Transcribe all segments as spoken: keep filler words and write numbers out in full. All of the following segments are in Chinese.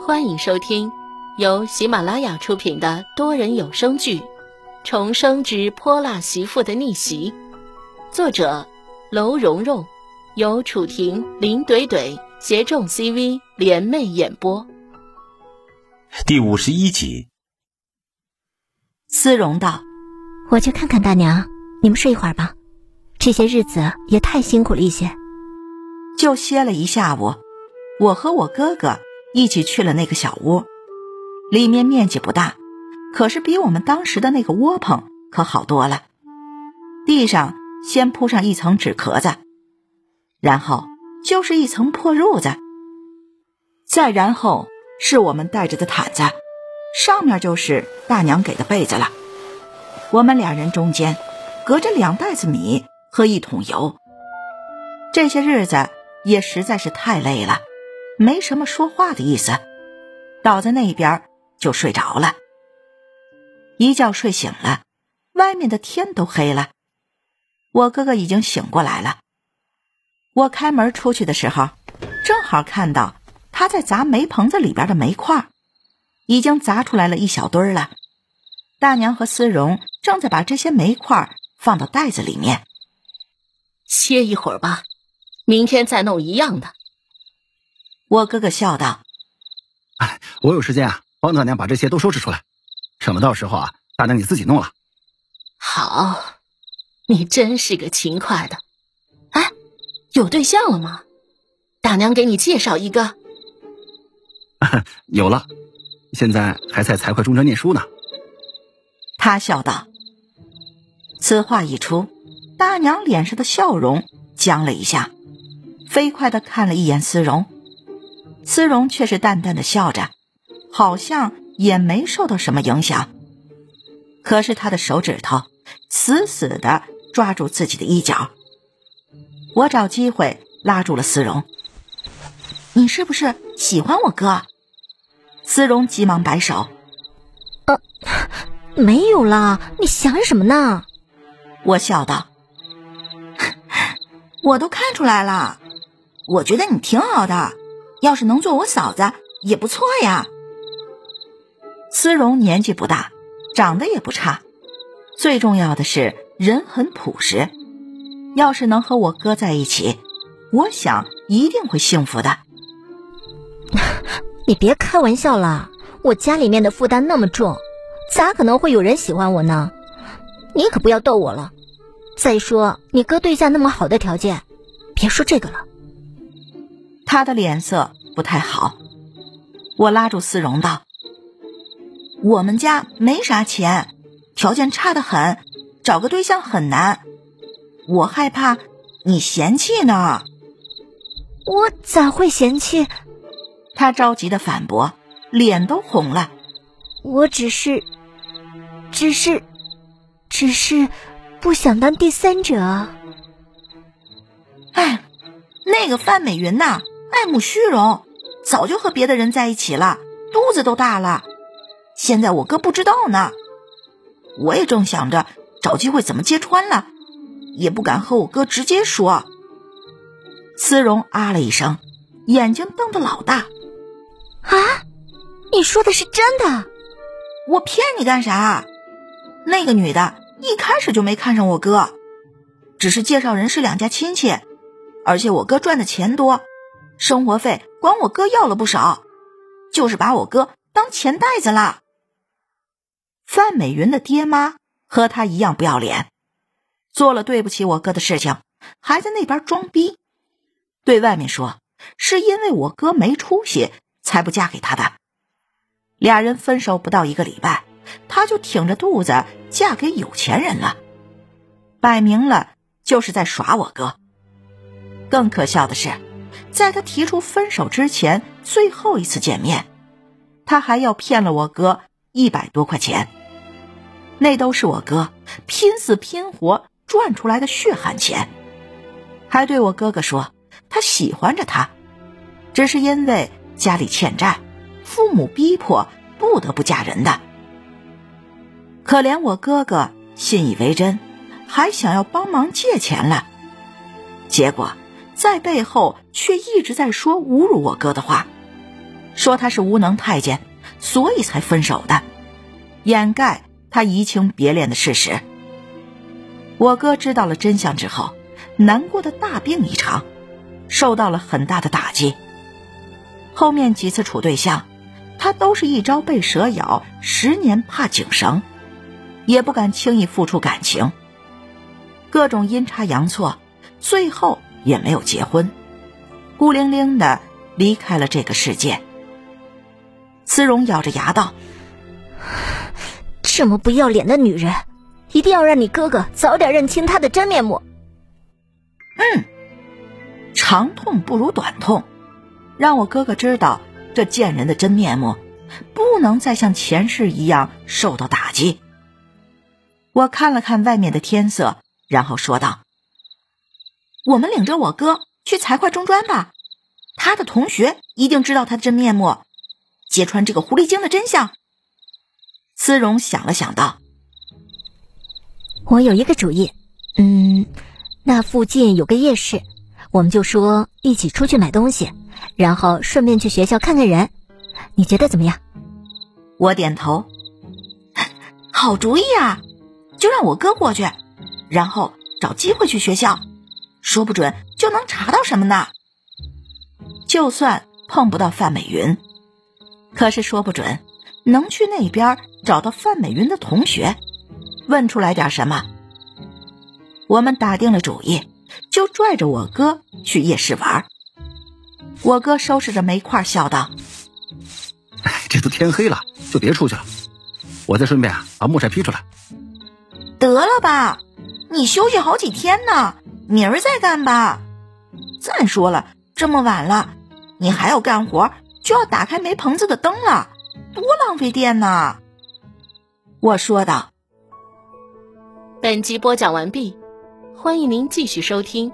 欢迎收听由喜马拉雅出品的多人有声剧《重生之泼辣媳妇的逆袭》，作者楼蓉蓉，由楚婷、林怼怼协众 C V 联袂演播。 第五十一集。 思荣道： 我去看看大娘，你们睡一会儿吧，这些日子也太辛苦了一些。 就歇了一下午，我和我哥哥一起去了那个小屋，里面面积不大，可是比我们当时的那个窝棚可好多了。地上先铺上一层纸壳子，然后就是一层破褥子，再然后是我们带着的毯子，上面就是大娘给的被子了。我们俩人中间隔着两袋子米和一桶油。这些日子也实在是太累了，没什么说话的意思，倒在那边就睡着了。一觉睡醒了，外面的天都黑了，我哥哥已经醒过来了。我开门出去的时候，正好看到他在砸煤棚子里边的煤块，已经砸出来了一小堆了。大娘和思荣正在把这些煤块放到袋子里面。 歇一会儿吧，明天再弄一样的。 我哥哥笑道： 哎，我有时间啊，帮大娘把这些都收拾出来，省得到时候啊，大娘你自己弄了。 好，你真是个勤快的。哎，有对象了吗？大娘给你介绍一个。 有了，现在还在财会中专念书呢。 他笑道。此话一出，大娘脸上的笑容僵了一下，飞快地看了一眼思荣。思荣却是淡淡的笑着，好像也没受到什么影响。可是他的手指头死死地抓住自己的衣角。我找机会拉住了思荣：你是不是喜欢我哥？思荣急忙摆手： 呃，没有啦，你想什么呢？ 我笑道：我都看出来了，我觉得你挺好的，要是能做我嫂子也不错呀。思荣年纪不大，长得也不差，最重要的是人很朴实，要是能和我哥在一起，我想一定会幸福的。 你别开玩笑啦，我家里面的负担那么重，咋可能会有人喜欢我呢？你可不要逗我了。再说你哥对象那么好的条件，别说这个了。 他的脸色不太好。我拉住思荣道：我们家没啥钱，条件差得很，找个对象很难，我害怕你嫌弃呢。 我咋会嫌弃？ 他着急地反驳，脸都红了。 我只是只是只是不想当第三者。 哎，那个范美云呐，爱慕虚荣，早就和别的人在一起了，肚子都大了。现在我哥不知道呢，我也正想着找机会怎么揭穿了，也不敢和我哥直接说。思荣啊了一声，眼睛瞪得老大。 啊，你说的是真的？ 我骗你干啥？那个女的一开始就没看上我哥，只是介绍人是两家亲戚，而且我哥赚的钱多，生活费管我哥要了不少，就是把我哥当钱袋子了。范美云的爹妈和他一样不要脸，做了对不起我哥的事情，还在那边装逼，对外面说是因为我哥没出息才不嫁给他的。俩人分手不到一个礼拜，他就挺着肚子嫁给有钱人了，摆明了就是在耍我哥。更可笑的是，在他提出分手之前最后一次见面，他还要骗了我哥一百多块钱，那都是我哥拼死拼活赚出来的血汗钱。还对我哥哥说他喜欢着他，只是因为家里欠债，父母逼迫不得不嫁人的。可怜我哥哥信以为真，还想要帮忙借钱了，结果在背后却一直在说侮辱我哥的话。 说他是无能太监，所以才分手的，掩盖他移情别恋的事实。我哥知道了真相之后，难过的大病一场，受到了很大的打击。后面几次处对象，他都是一朝被蛇咬，十年怕井绳，也不敢轻易付出感情，各种阴差阳错，最后也没有结婚，孤零零的离开了这个世界。思荣咬着牙道： 这么不要脸的女人，一定要让你哥哥早点认清她的真面目。 嗯，长痛不如短痛，让我哥哥知道这贱人的真面目，不能再像前世一样受到打击。我看了看外面的天色，然后说道：我们领着我哥去财会中专吧，他的同学一定知道他的真面目，揭穿这个狐狸精的真相。思荣想了想道： 我有一个主意，嗯，那附近有个夜市，我们就说一起出去买东西，然后顺便去学校看看人，你觉得怎么样？ 我点头。好主意啊，就让我哥过去，然后找机会去学校，说不准就能查到什么呢。就算碰不到范美云，可是说不准能去那边找到范美云的同学，问出来点什么。我们打定了主意，就拽着我哥去夜市玩。我哥收拾着煤块笑道： 哎，这都天黑了，就别出去了，我再顺便啊把木柴劈出来。 得了吧，你休息好几天呢，明儿再干吧。再说了，这么晚了，你还要干活，就要打开煤棚子的灯了，多浪费电呢。我说道。 本集播讲完毕，欢迎您继续收听。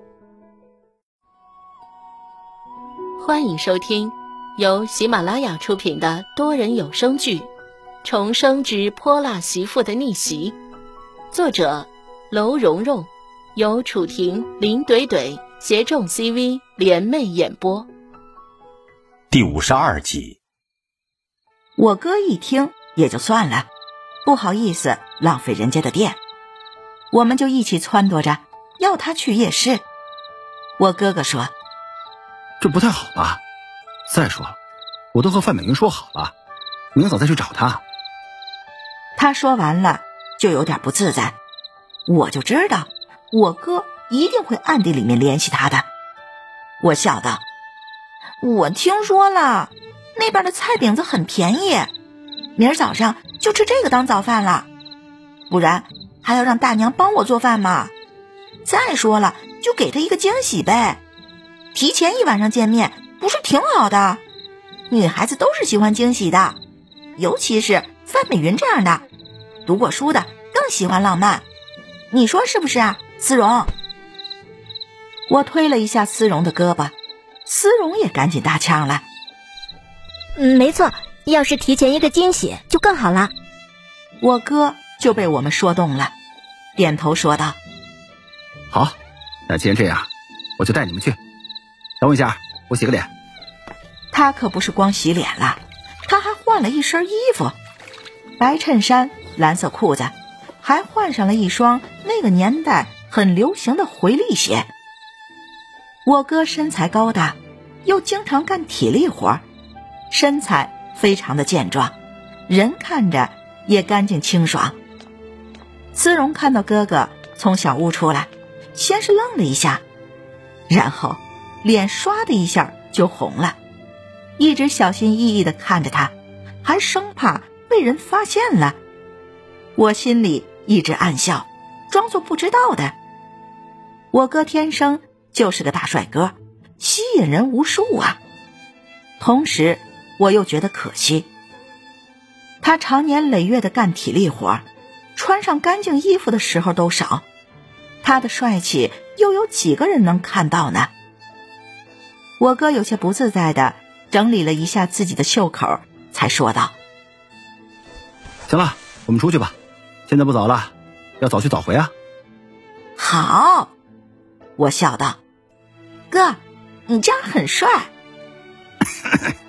欢迎收听由喜马拉雅出品的多人有声剧《重生之泼辣媳妇的逆袭》，作者楼蓉蓉，由楚婷、林怼怼协众 C V 联袂演播。 第五十二集。 我哥一听也就算了，不好意思浪费人家的电，我们就一起撺掇着要他去夜市。我哥哥说： 这不太好吧，再说了，我都和范美云说好了，明早再去找她。 他说完了就有点不自在，我就知道我哥一定会暗地里面联系他的。我笑道：我听说了，那边的菜饼子很便宜，明儿早上就吃这个当早饭了，不然还要让大娘帮我做饭嘛。再说了，就给他一个惊喜呗，提前一晚上见面不是挺好的？女孩子都是喜欢惊喜的，尤其是范美云这样的，读过书的更喜欢浪漫，你说是不是啊，思荣？我推了一下思荣的胳膊，思荣也赶紧搭腔了： 嗯，没错，要是提前一个惊喜就更好了。 我哥就被我们说动了，点头说道： 好，那既然这样，我就带你们去。等我一下，我洗个脸。 他可不是光洗脸了，他还换了一身衣服，白衬衫、蓝色裤子，还换上了一双那个年代很流行的回力鞋。我哥身材高大，又经常干体力活，身材非常的健壮，人看着也干净清爽。思荣看到哥哥从小屋出来，先是愣了一下，然后脸唰的一下就红了，一直小心翼翼地看着他，还生怕被人发现了。我心里一直暗笑，装作不知道的。我哥天生就是个大帅哥，吸引人无数啊。同时我又觉得可惜，他常年累月的干体力活，穿上干净衣服的时候都少，他的帅气又有几个人能看到呢？我哥有些不自在的整理了一下自己的袖口，才说道： 行了，我们出去吧，现在不早了，要早去早回啊。 好，我笑道：哥，你这样很帅。 行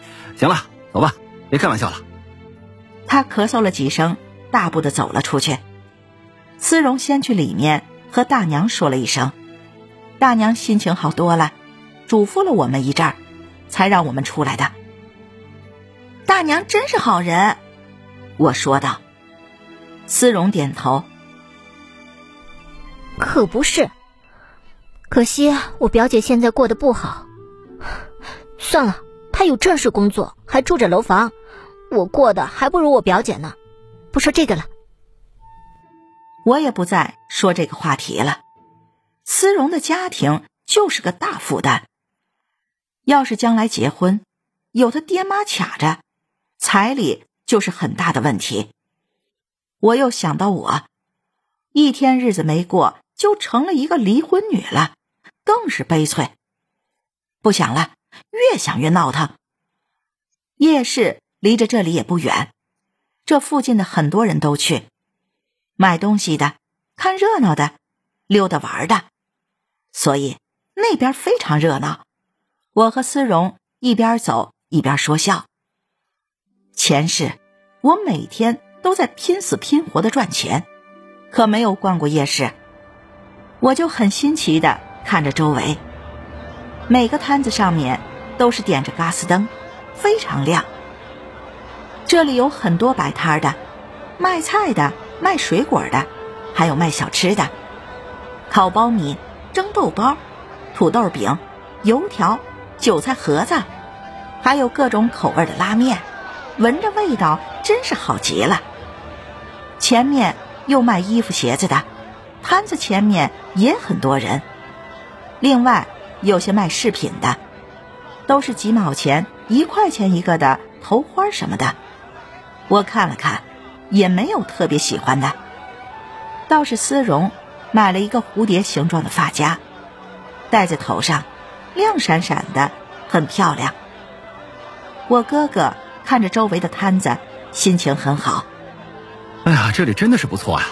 行了，走吧，别开玩笑了。 他咳嗽了几声，大步的走了出去。思荣先去里面和大娘说了一声，大娘心情好多了，嘱咐了我们一阵儿，才让我们出来的。大娘真是好人，我说道。思荣点头。 可不是，可惜我表姐现在过得不好。算了，她有正式工作，还住着楼房，我过得还不如我表姐呢。不说这个了。 我也不再说这个话题了。思荣的家庭就是个大负担，要是将来结婚，有他爹妈卡着，彩礼就是很大的问题。我又想到我，一天日子没过，就成了一个离婚女了，更是悲催。不想了，越想越闹腾。夜市离着这里也不远，这附近的很多人都去，买东西的，看热闹的，溜达玩的，所以那边非常热闹。我和思荣一边走一边说笑。前世我每天都在拼死拼活的赚钱，可没有逛过夜市。我就很新奇的看着周围，每个摊子上面都是点着嘎斯灯，非常亮。这里有很多摆摊的，卖菜的，卖水果的，还有卖小吃的，烤苞米、蒸豆包、土豆饼、油条、韭菜盒子，还有各种口味的拉面，闻着味道真是好极了。前面又卖衣服鞋子的，摊子前面也很多人。另外有些卖饰品的，都是几毛钱一块钱一个的头花什么的。我看了看，也没有特别喜欢的，倒是思荣买了一个蝴蝶形状的发夹，戴在头上，亮闪闪的，很漂亮。我哥哥看着周围的摊子，心情很好。 哎呀，这里真的是不错呀。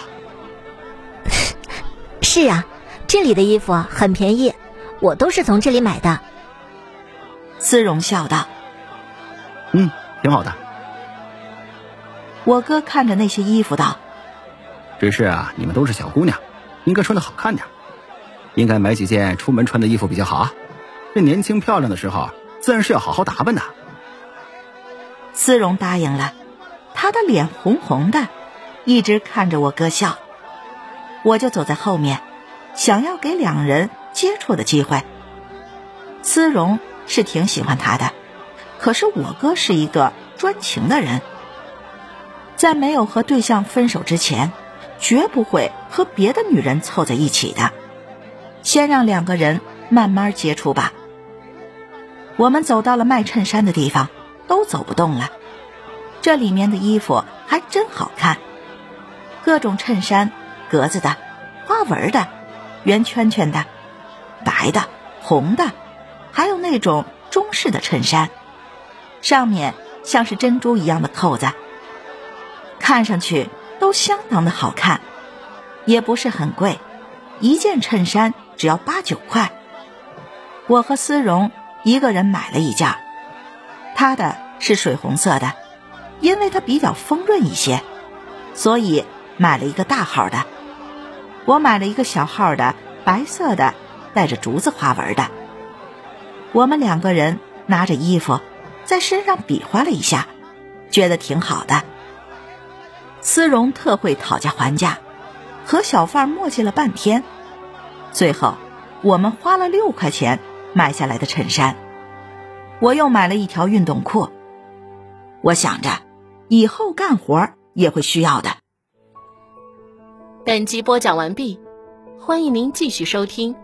是啊，这里的衣服很便宜，我都是从这里买的。 思荣笑道。 嗯，挺好的。 我哥看着那些衣服道， 只是啊，你们都是小姑娘，应该穿得好看点，应该买几件出门穿的衣服比较好啊。这年轻漂亮的时候，自然是要好好打扮的。 思荣答应了，她的脸红红的，一直看着我哥笑。我就走在后面，想要给两人接触的机会。思荣是挺喜欢他的，可是我哥是一个专情的人，在没有和对象分手之前，绝不会和别的女人凑在一起的。先让两个人慢慢接触吧。我们走到了卖衬衫的地方，都走不动了。这里面的衣服还真好看，各种衬衫，格子的，花纹的，圆圈圈的，白的，红的，还有那种中式的衬衫，上面像是珍珠一样的扣子，看上去都相当的好看，也不是很贵，一件衬衫只要八九块。我和思荣一个人买了一件，他的是水红色的，因为它比较丰润一些，所以买了一个大号的。我买了一个小号的，白色的，带着竹子花纹的。我们两个人拿着衣服在身上比划了一下，觉得挺好的。思荣特会讨价还价，和小贩磨叽了半天，最后我们花了六块钱买下来的衬衫。我又买了一条运动裤，我想着以后干活也会需要的。 本集播讲完毕，欢迎您继续收听。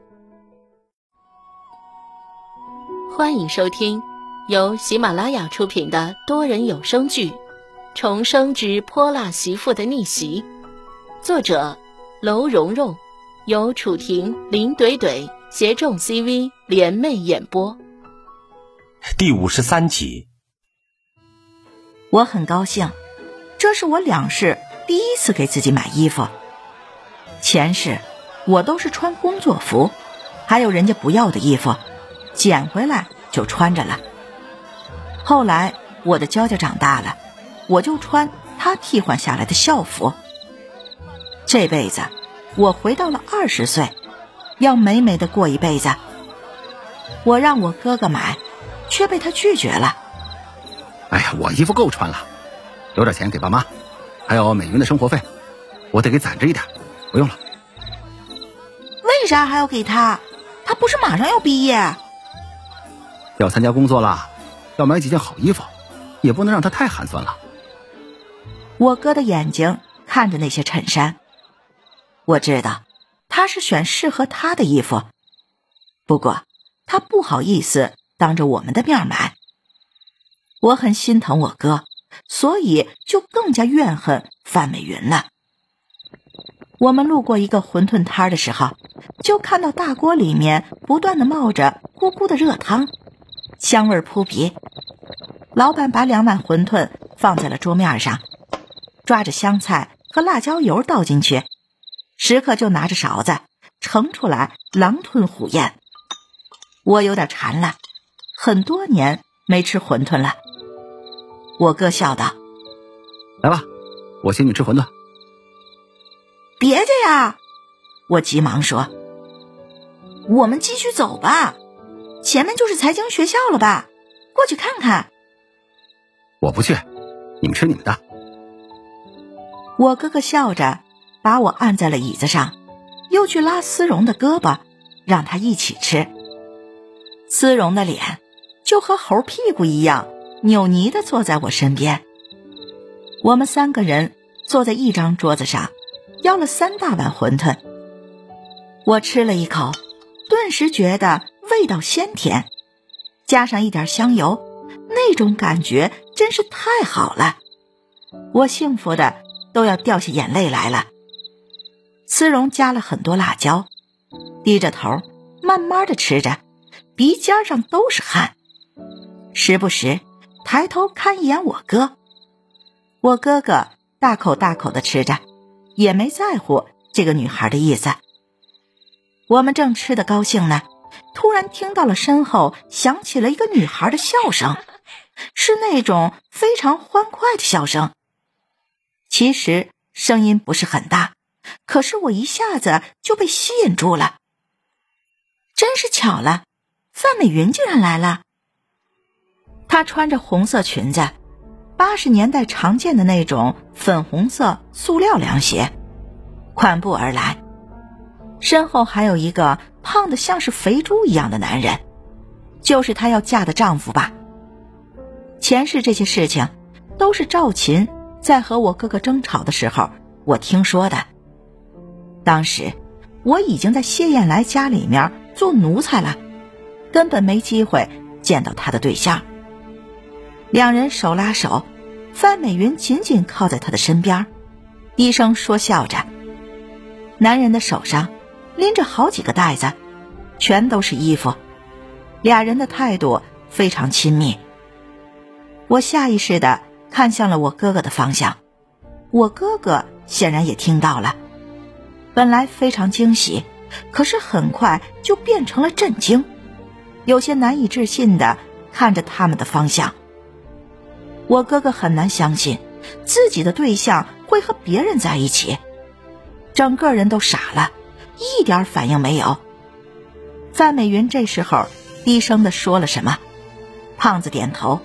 欢迎收听由喜马拉雅出品的多人有声剧《重生之泼辣媳妇的逆袭》，作者楼蓉蓉，由楚婷、林怼怼协众 C V 联袂演播。 第五十三集。 我很高兴，这是我两世第一次给自己买衣服。前世我都是穿工作服，还有人家不要的衣服，捡回来就穿着了。 后来我的娇娇长大了，我就穿她替换下来的校服。这辈子我回到了二十岁，要美美的过一辈子。我让我哥哥买，却被他拒绝了。 哎呀，我衣服够穿了，留点钱给爸妈，还有美云的生活费，我得给攒着一点，不用了。 为啥还要给他？他不是马上要毕业？ 要参加工作了，要买几件好衣服，也不能让他太寒酸了。 我哥的眼睛看着那些衬衫，我知道他是选适合他的衣服，不过他不好意思当着我们的面买。我很心疼我哥，所以就更加怨恨范美云了。我们路过一个馄饨摊的时候，就看到大锅里面不断的冒着咕咕的热汤，香味扑鼻。老板把两碗馄饨放在了桌面上，抓着香菜和辣椒油倒进去，食客就拿着勺子盛出来，狼吞虎咽。我有点馋了，很多年没吃馄饨了。我哥笑道： 来吧，我请你吃馄饨。 别介呀！我急忙说：我们继续走吧，前面就是财经学校了吧，过去看看。 我不去，你们吃你们的。 我哥哥笑着把我按在了椅子上，又去拉思荣的胳膊，让他一起吃。思荣的脸就和猴屁股一样扭捏地坐在我身边。我们三个人坐在一张桌子上，要了三大碗馄饨。我吃了一口，顿时觉得味道鲜甜，加上一点香油，那种感觉真是太好了。我幸福的都要掉下眼泪来了。思荣加了很多辣椒，低着头慢慢的吃着，鼻尖上都是汗，时不时抬头看一眼我哥。我哥哥大口大口的吃着，也没在乎这个女孩的意思。我们正吃得高兴呢，突然听到了身后响起了一个女孩的笑声，是那种非常欢快的笑声。其实声音不是很大，可是我一下子就被吸引住了。真是巧了，范美云竟然来了。她穿着红色裙子，八十年代常见的那种粉红色塑料凉鞋，款步而来。身后还有一个胖得像是肥猪一样的男人，就是她要嫁的丈夫吧。前世这些事情都是赵琴在和我哥哥争吵的时候我听说的。当时我已经在谢燕来家里面做奴才了，根本没机会见到他的对象。两人手拉手，范美云紧紧靠在他的身边，低声说笑着。男人的手上拎着好几个袋子，全都是衣服，俩人的态度非常亲密。我下意识地看向了我哥哥的方向，我哥哥显然也听到了，本来非常惊喜，可是很快就变成了震惊，有些难以置信地看着他们的方向。我哥哥很难相信自己的对象会和别人在一起，整个人都傻了，一点反应没有。范美云这时候低声地说了什么，胖子点头：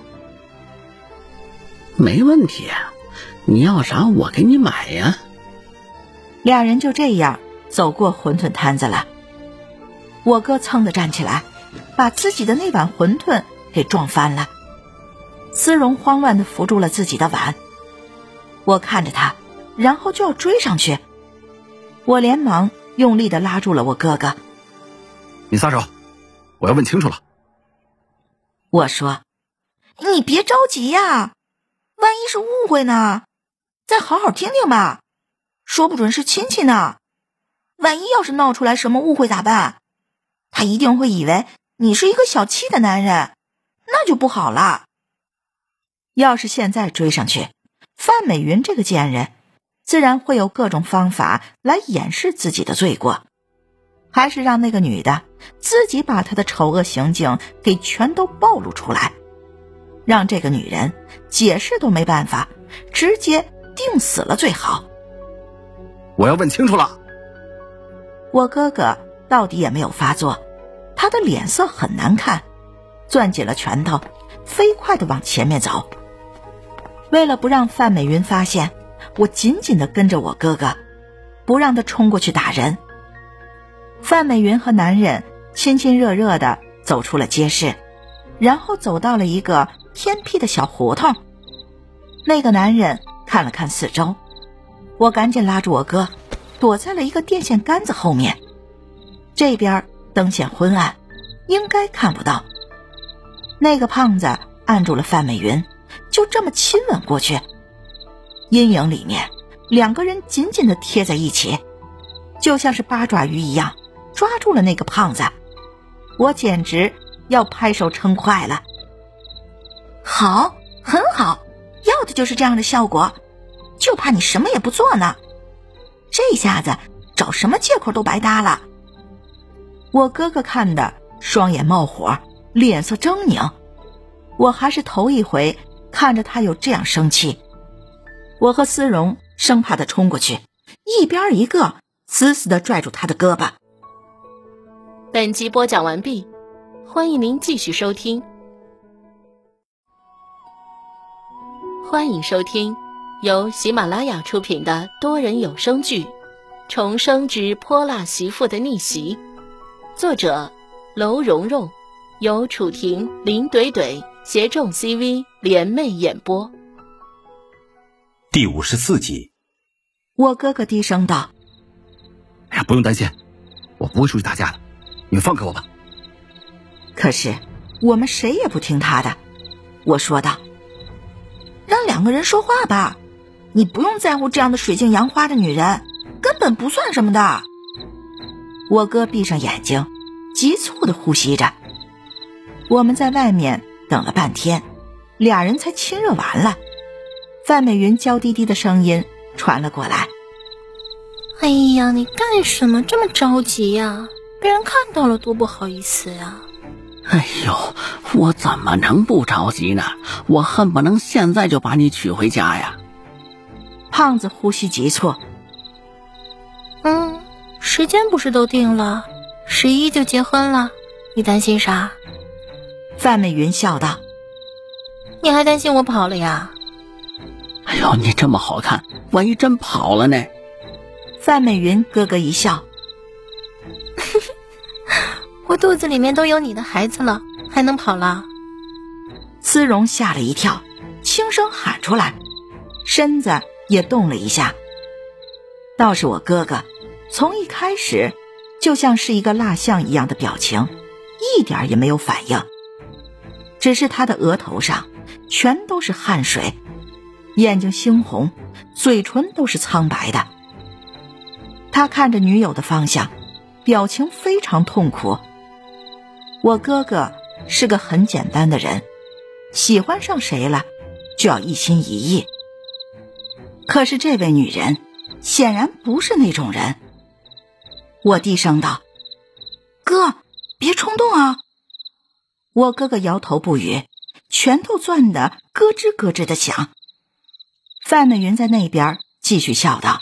没问题，你要啥我给你买呀。 俩人就这样走过馄饨摊子了。我哥噌地站起来，把自己的那碗馄饨给撞翻了。思荣慌乱地扶住了自己的碗，我看着他，然后就要追上去。我连忙用力地拉住了我哥哥： 你撒手，我要问清楚了。 我说：你别着急呀，万一是误会呢？再好好听听吧，说不准是亲戚呢。万一要是闹出来什么误会咋办？他一定会以为你是一个小气的男人，那就不好了。要是现在追上去，范美云这个贱人自然会有各种方法来掩饰自己的罪过，还是让那个女的自己把她的丑恶行径给全都暴露出来。 让这个女人解释都没办法，直接定死了最好。 我要问清楚了。 我哥哥到底也没有发作，他的脸色很难看，攥紧了拳头，飞快地往前面走。为了不让范美云发现，我紧紧地跟着我哥哥，不让他冲过去打人。范美云和男人亲亲热热地走出了街市，然后走到了一个偏僻的小胡同。那个男人看了看四周，我赶紧拉住我哥，躲在了一个电线杆子后面。这边灯线昏暗，应该看不到。那个胖子按住了范美云，就这么亲吻过去。阴影里面，两个人紧紧地贴在一起，就像是八爪鱼一样抓住了那个胖子。我简直要拍手称快了。好，很好，要的就是这样的效果，就怕你什么也不做呢。这下子找什么借口都白搭了。我哥哥看的双眼冒火，脸色狰狞，我还是头一回看着他有这样生气。我和思荣生怕他冲过去，一边一个死死地拽住他的胳膊。 本集播讲完毕，欢迎您继续收听。欢迎收听由喜马拉雅出品的多人有声剧《重生之泼辣媳妇的逆袭》，作者楼蓉蓉，由楚婷、林怼怼协众 C V 联袂演播。 第五十四集。 我哥哥低声道： 哎呀，不用担心，我不会出去打架的，你们放开我吧。 可是我们谁也不听他的。我说道：让两个人说话吧，你不用在乎这样的水性杨花的女人，根本不算什么的。我哥闭上眼睛，急促地呼吸着。我们在外面等了半天，俩人才亲热完了。范美云娇滴滴的声音传了过来： 哎呀，你干什么这么着急呀？被人看到了多不好意思呀。 哎呦，我怎么能不着急呢？我恨不能现在就把你娶回家呀。 胖子呼吸急促： 嗯，时间不是都定了，十一就结婚了，你担心啥？ 范美云笑道： 你还担心我跑了呀？ 哎呦，你这么好看，万一真跑了呢？ 范美云咯咯一笑： 我肚子里面都有你的孩子了，还能跑了？ 思荣吓了一跳，轻声喊出来，身子也动了一下。倒是我哥哥，从一开始就像是一个蜡像一样的表情，一点也没有反应，只是他的额头上全都是汗水，眼睛猩红，嘴唇都是苍白的。他看着女友的方向，表情非常痛苦。我哥哥是个很简单的人，喜欢上谁了就要一心一意。可是这位女人显然不是那种人。我低声道：哥，别冲动啊。我哥哥摇头不语，拳头攥得咯吱咯吱的响。范美云在那边继续笑道：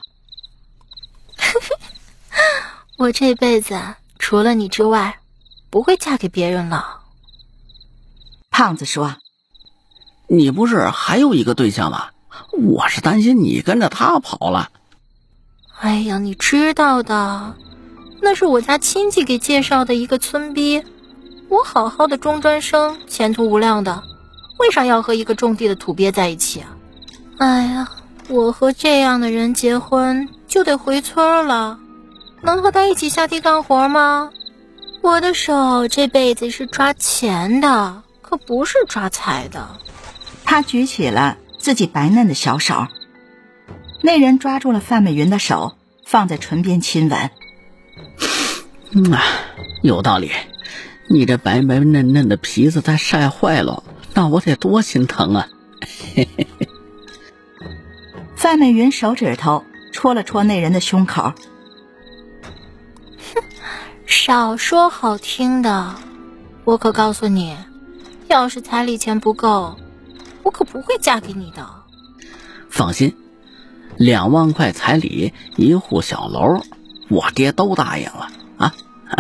我这辈子除了你之外不会嫁给别人了。 胖子说： 你不是还有一个对象吗？我是担心你跟着他跑了。 哎呀，你知道的，那是我家亲戚给介绍的一个村逼，我好好的中专生，前途无量的，为啥要和一个种地的土鳖在一起啊？哎呀，我和这样的人结婚就得回村了，能和他一起下地干活吗？我的手这辈子是抓钱的，可不是抓财的。 他举起了自己白嫩的小手，那人抓住了范美云的手，放在唇边亲吻。 嗯啊，有道理，你这白白嫩嫩的皮子再晒坏了，那我得多心疼啊。嘿嘿嘿。 范美云手指头戳了戳那人的胸口。 少说好听的，我可告诉你，要是彩礼钱不够， 我可不会嫁给你的。 放心，两万块彩礼，一户小楼，我爹都答应了啊。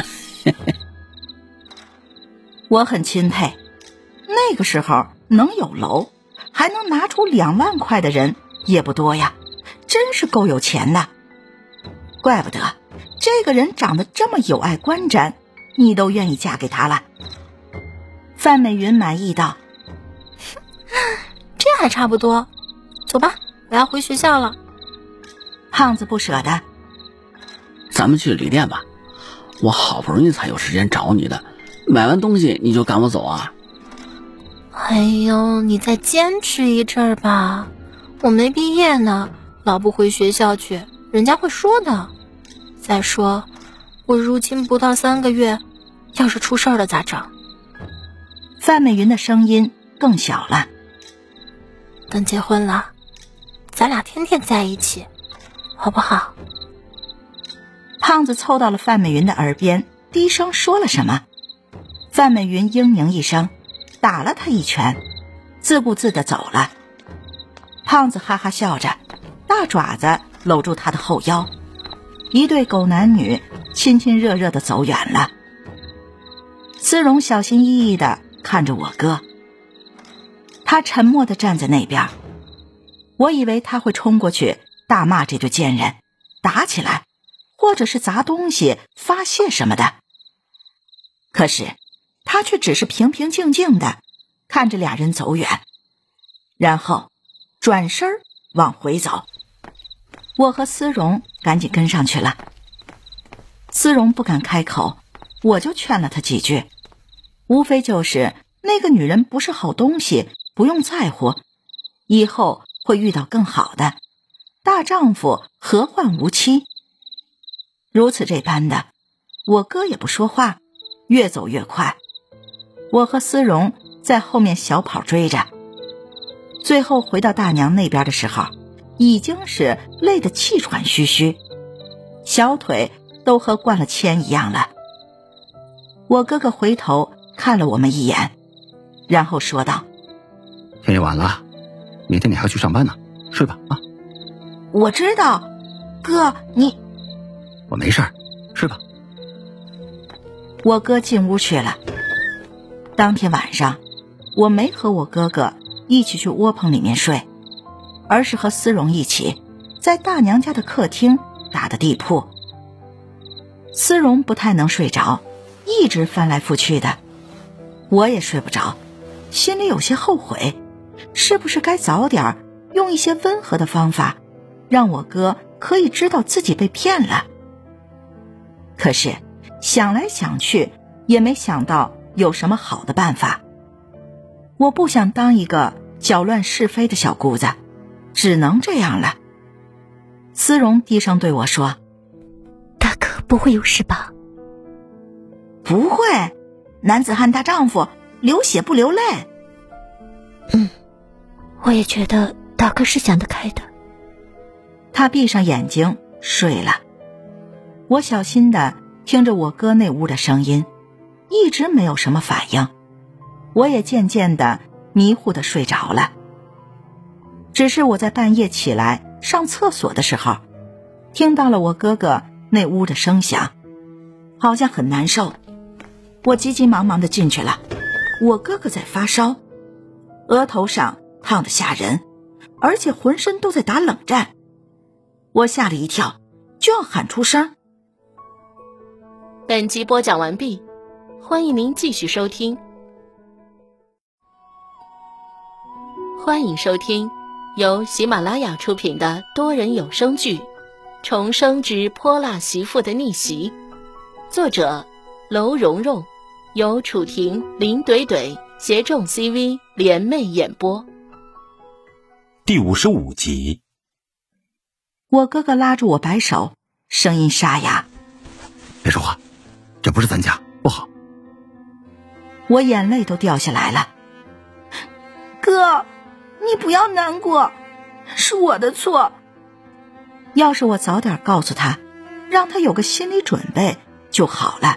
我很钦佩，那个时候能有楼，还能拿出两万块的人也不多呀，真是够有钱的。怪不得这个人长得这么有碍观瞻，你都愿意嫁给他了。范美云满意道： 这还差不多，走吧，我要回学校了。 胖子不舍得： 咱们去旅店吧，我好不容易才有时间找你的，买完东西你就赶我走啊？ 哎呦，你再坚持一阵儿吧，我没毕业呢，老不回学校去，人家会说的。再说，我入京不到三个月，要是出事儿了咋整？ 范美云的声音更小了： 等结婚了，咱俩天天在一起，好不好？ 胖子凑到了范美云的耳边，低声说了什么。范美云嘤咛一声，打了他一拳，自顾自地走了。胖子哈哈笑着，大爪子搂住他的后腰，一对狗男女亲亲热热地走远了。思荣小心翼翼地看着我哥，他沉默地站在那边。我以为他会冲过去大骂这对贱人，打起来，或者是砸东西发泄什么的，可是他却只是平平静静地看着俩人走远，然后转身往回走。我和思荣赶紧跟上去了。思荣不敢开口，我就劝了他几句，无非就是那个女人不是好东西，不用在乎，以后会遇到更好的，大丈夫何患无妻。如此这般的，我哥也不说话，越走越快。我和思荣在后面小跑追着，最后回到大娘那边的时候，已经是累得气喘吁吁，小腿都和灌了铅一样了。我哥哥回头看了我们一眼，然后说道： 天也晚了，明天你还要去上班呢，睡吧啊。 我知道，哥，你…… 我没事儿，睡吧。 我哥进屋去了。当天晚上，我没和我哥哥一起去窝棚里面睡，而是和思荣一起在大娘家的客厅打的地铺。思荣不太能睡着，一直翻来覆去的，我也睡不着，心里有些后悔，是不是该早点用一些温和的方法，让我哥可以知道自己被骗了。可是想来想去，也没想到有什么好的办法。我不想当一个搅乱是非的小姑子，只能这样了。思荣低声对我说： 大哥不会有事吧？ 不会，男子汉大丈夫，流血不流泪。 嗯，我也觉得大哥是想得开的。 他闭上眼睛睡了。我小心地听着我哥那屋的声音，一直没有什么反应，我也渐渐地迷糊地睡着了。只是我在半夜起来上厕所的时候，听到了我哥哥那屋的声响，好像很难受。我急急忙忙地进去了，我哥哥在发烧，额头上烫得吓人，而且浑身都在打冷战。我吓了一跳，就要喊出声。 本集播讲完毕，欢迎您继续收听。欢迎收听由喜马拉雅出品的多人有声剧《重生之泼辣媳妇的逆袭》，作者楼蓉蓉，由楚婷、林怼怼协众 C V 联袂演播。 第五十五集。 我哥哥拉住我摆手，声音沙哑： 别说话，这不是咱家，不好。 我眼泪都掉下来了。哥，你不要难过，是我的错。要是我早点告诉他，让他有个心理准备就好了。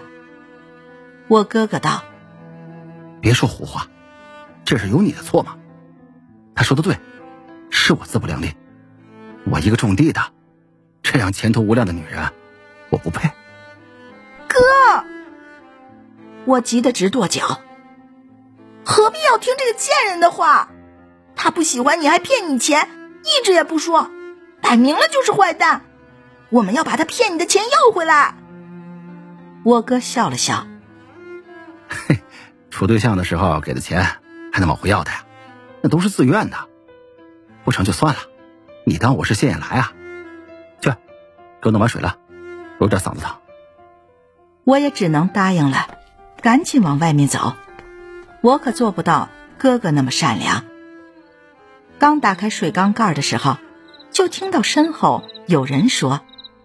我哥哥道： 别说胡话，这是有你的错吗？ 他说的对，是我自不量力，我一个种地的，这样前途无量的女人，我不配。 哥，我急得直跺脚，何必要听这个贱人的话？他不喜欢你还骗你钱，一直也不说，摆明了就是坏蛋。我们要把他骗你的钱要回来。我哥笑了笑， 嘿，处对象的时候给的钱还能往回要的呀？那都是自愿的，不成就算了，你当我是现眼来啊？去，给我弄碗水了，有点嗓子疼。 我也只能答应了，赶紧往外面走。我可做不到哥哥那么善良。刚打开水缸盖的时候，就听到身后有人说：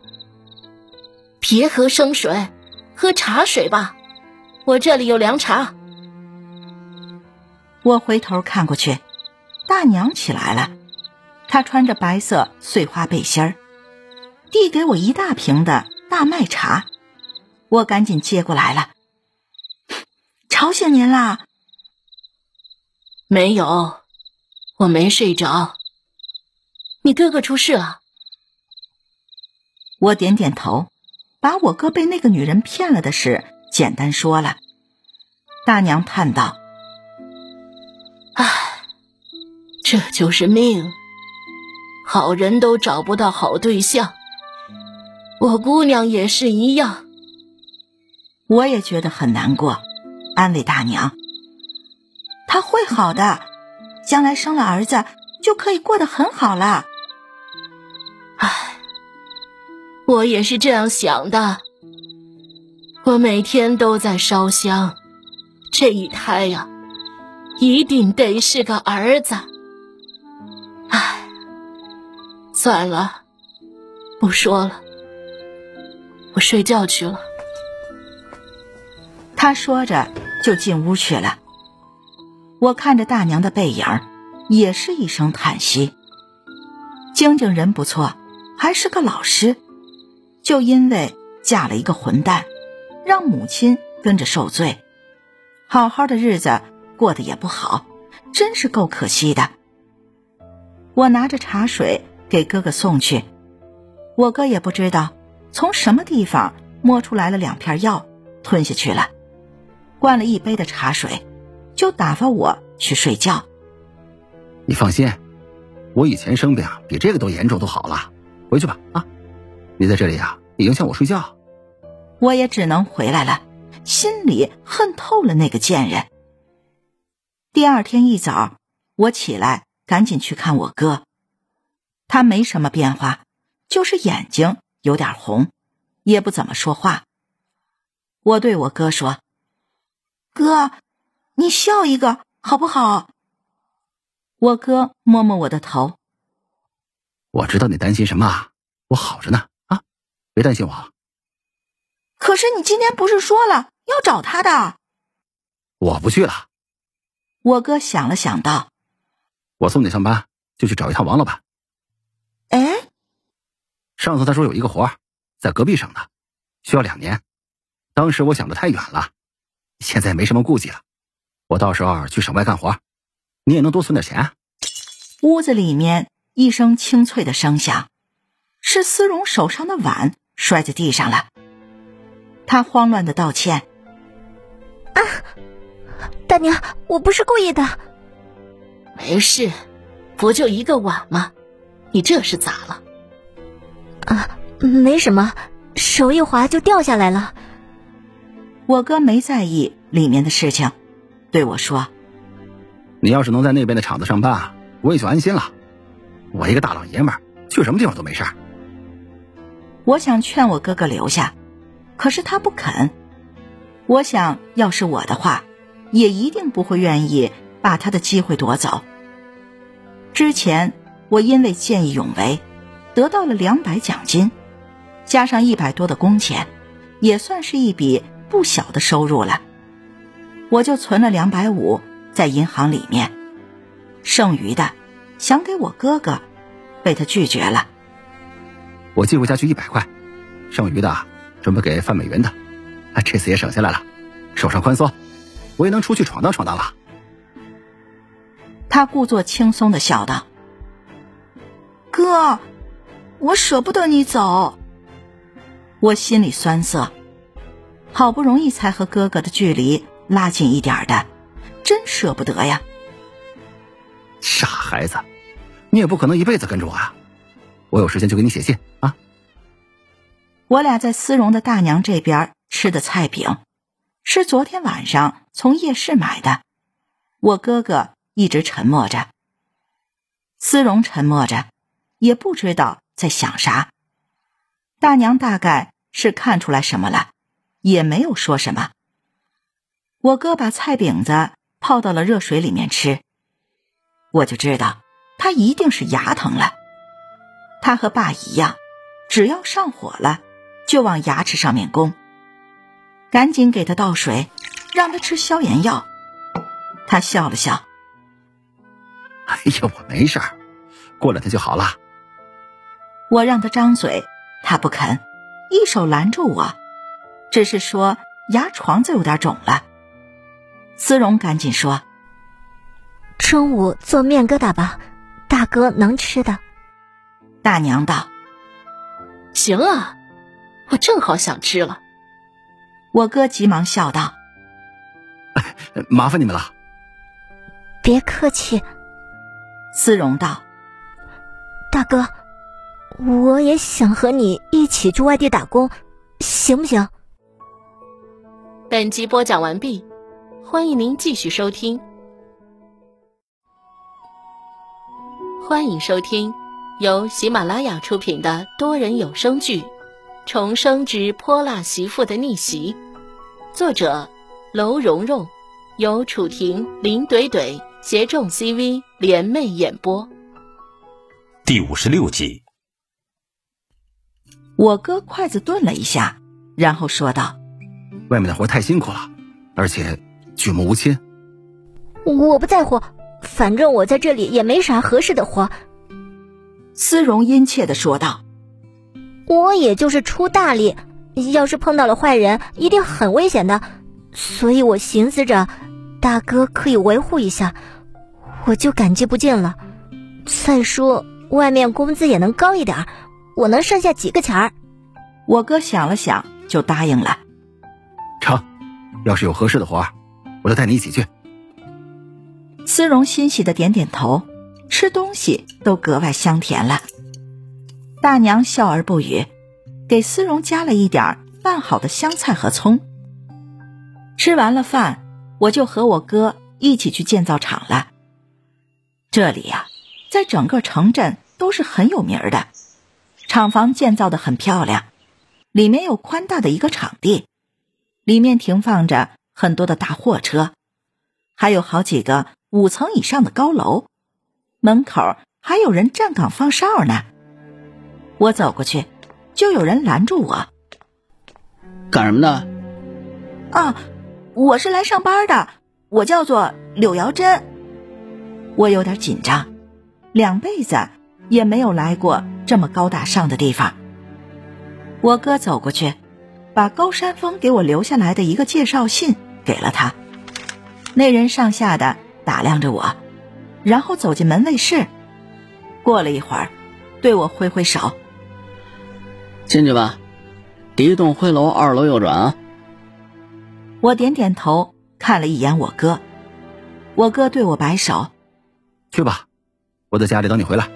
别喝生水，喝茶水吧，我这里有凉茶。 我回头看过去，大娘起来了，她穿着白色碎花背心儿，递给我一大瓶的大麦茶。我赶紧接过来了。吵醒您啦？ 没有，我没睡着。你哥哥出事了？ 我点点头，把我哥被那个女人骗了的事简单说了。大娘叹道： 唉，这就是命，好人都找不到好对象，我姑娘也是一样。 我也觉得很难过，安慰大娘：她会好的，将来生了儿子就可以过得很好了。 唉，我也是这样想的。我每天都在烧香，这一胎呀、啊，一定得是个儿子。唉，算了，不说了，我睡觉去了。 他说着就进屋去了。我看着大娘的背影，也是一声叹息。晶晶人不错，还是个老师，就因为嫁了一个混蛋，让母亲跟着受罪，好好的日子过得也不好，真是够可惜的。我拿着茶水给哥哥送去，我哥也不知道从什么地方摸出来了两片药，吞下去了，灌了一杯的茶水，就打发我去睡觉。 你放心，我以前生病比这个都严重都好了，回去吧啊！你在这里啊，影响我睡觉。 我也只能回来了，心里恨透了那个贱人。第二天一早，我起来赶紧去看我哥，他没什么变化，就是眼睛有点红，也不怎么说话。我对我哥说：哥，你笑一个好不好？我哥摸摸我的头： 我知道你担心什么，我好着呢啊，别担心我。 可是你今天不是说了要找他的？ 我不去了。 我哥想了想道： 我送你上班就去找一趟王老板。 哎， 上次他说有一个活在隔壁省的，需要两年，当时我想的太远了，现在没什么顾忌了，我到时候去省外干活，你也能多存点钱。 屋子里面一声清脆的声响，是思荣手上的碗摔在地上了。他慌乱的道歉： 啊，大娘，我不是故意的。 没事，不就一个碗吗？你这是咋了？ 啊，没什么，手一滑就掉下来了。 我哥没在意里面的事情，对我说： 你要是能在那边的厂子上班，我也就安心了。我一个大老爷们儿，去什么地方都没事。 我想劝我哥哥留下，可是他不肯。我想要是我的话，也一定不会愿意把他的机会夺走。之前我因为见义勇为得到了两百奖金，加上一百多的工钱，也算是一笔不小的收入了。我就存了两百五在银行里面，剩余的想给我哥哥，被他拒绝了。 我寄回家去一百块，剩余的准备给范美云的，这次也省下来了，手上宽松，我也能出去闯荡闯荡了。 他故作轻松地笑道：哥，我舍不得你走。我心里酸涩，好不容易才和哥哥的距离拉近一点的，真舍不得呀。 傻孩子，你也不可能一辈子跟着我啊！我有时间就给你写信啊。 我俩在思荣的大娘这边吃的菜饼，是昨天晚上从夜市买的。我哥哥一直沉默着，思荣沉默着，也不知道在想啥。大娘大概是看出来什么了，也没有说什么。我哥把菜饼子泡到了热水里面吃，我就知道他一定是牙疼了。他和爸一样，只要上火了就往牙齿上面攻，赶紧给他倒水，让他吃消炎药。他笑了笑： 哎呀，我没事儿，过两天就好了。 我让他张嘴，他不肯，一手拦住我，只是说牙床子有点肿了。思荣赶紧说： 中午做面疙瘩吧，大哥能吃的。 大娘道： 行啊，我正好想吃了。 我哥急忙笑道： 麻烦你们了。 别客气。 思荣道： 大哥，我也想和你一起去外地打工，行不行？ 本集播讲完毕，欢迎您继续收听。欢迎收听由喜马拉雅出品的多人有声剧《重生之泼辣媳妇的逆袭》，作者楼蓉蓉，由楚婷、林怼怼协众 C V 联袂演播。 第五十六集。 我哥筷子顿了一下，然后说道： 外面的活太辛苦了，而且举目无亲。 我不在乎，反正我在这里也没啥合适的活。 思荣殷切地说道： 我也就是出大力，要是碰到了坏人一定很危险的，所以我寻思着大哥可以维护一下，我就感激不尽了。再说外面工资也能高一点，我能剩下几个钱儿。 我哥想了想就答应了。 成，要是有合适的活，我就带你一起去。 思荣欣喜的点点头，吃东西都格外香甜了。大娘笑而不语，给思荣加了一点拌好的香菜和葱。吃完了饭，我就和我哥一起去建造厂了。这里呀、啊，在整个城镇都是很有名的，厂房建造得很漂亮，里面有宽大的一个场地，里面停放着很多的大货车，还有好几个五层以上的高楼，门口还有人站岗放哨呢。我走过去，就有人拦住我。 干什么呢？ 啊，我是来上班的，我叫做柳瑶珍。我有点紧张，两辈子也没有来过这么高大上的地方。我哥走过去，把高山峰给我留下来的一个介绍信给了他。那人上下的打量着我，然后走进门卫室，过了一会儿对我挥挥手： 进去吧，第一栋灰楼二楼右转啊。 我点点头，看了一眼我哥。我哥对我摆手： 去吧，我在家里等你回来。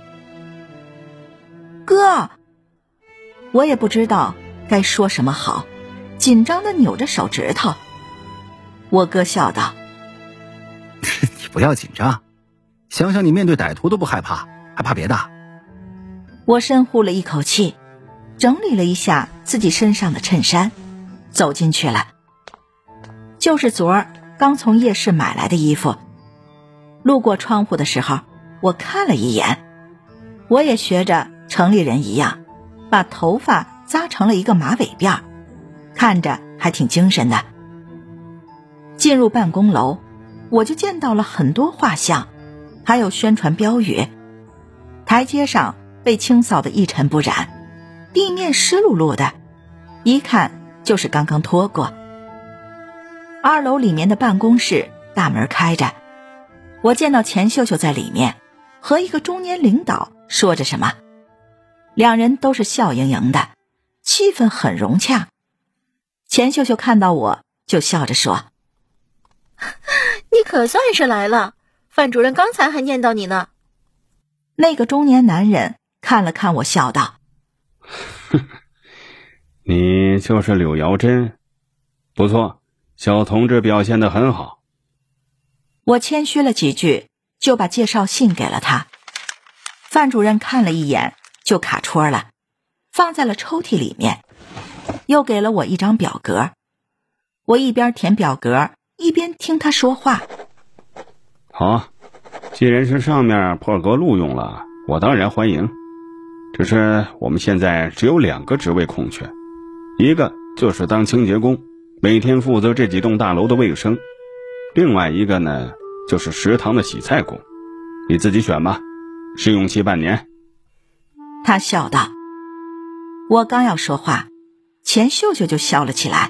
哥，我也不知道该说什么好，紧张的扭着手指头。我哥笑道： 你不要紧张，想想你面对歹徒都不害怕，还怕别的？ 我深呼了一口气，整理了一下自己身上的衬衫，走进去了。就是昨儿刚从夜市买来的衣服。路过窗户的时候，我看了一眼，我也学着城里人一样，把头发扎成了一个马尾辫，看着还挺精神的。进入办公楼，我就见到了很多画像，还有宣传标语。台阶上被清扫得一尘不染，地面湿漉漉的，一看就是刚刚拖过。二楼里面的办公室大门开着， 我见到钱秀秀在里面和一个中年领导说着什么，两人都是笑盈盈的，气氛很融洽。钱秀秀看到我就笑着说： 你可算是来了，范主任刚才还念叨你呢。 那个中年男人看了看我，笑道： 你就是柳瑶珍，不错，小同志表现得很好。 我谦虚了几句，就把介绍信给了他。范主任看了一眼就卡戳了，放在了抽屉里面，又给了我一张表格。我一边填表格一边听他说话。 好，既然是上面破格录用了，我当然欢迎。只是我们现在只有两个职位空缺，一个就是当清洁工，每天负责这几栋大楼的卫生；另外一个呢，就是食堂的洗菜工。你自己选吧，试用期半年。 他笑道。我刚要说话，钱秀秀就笑了起来。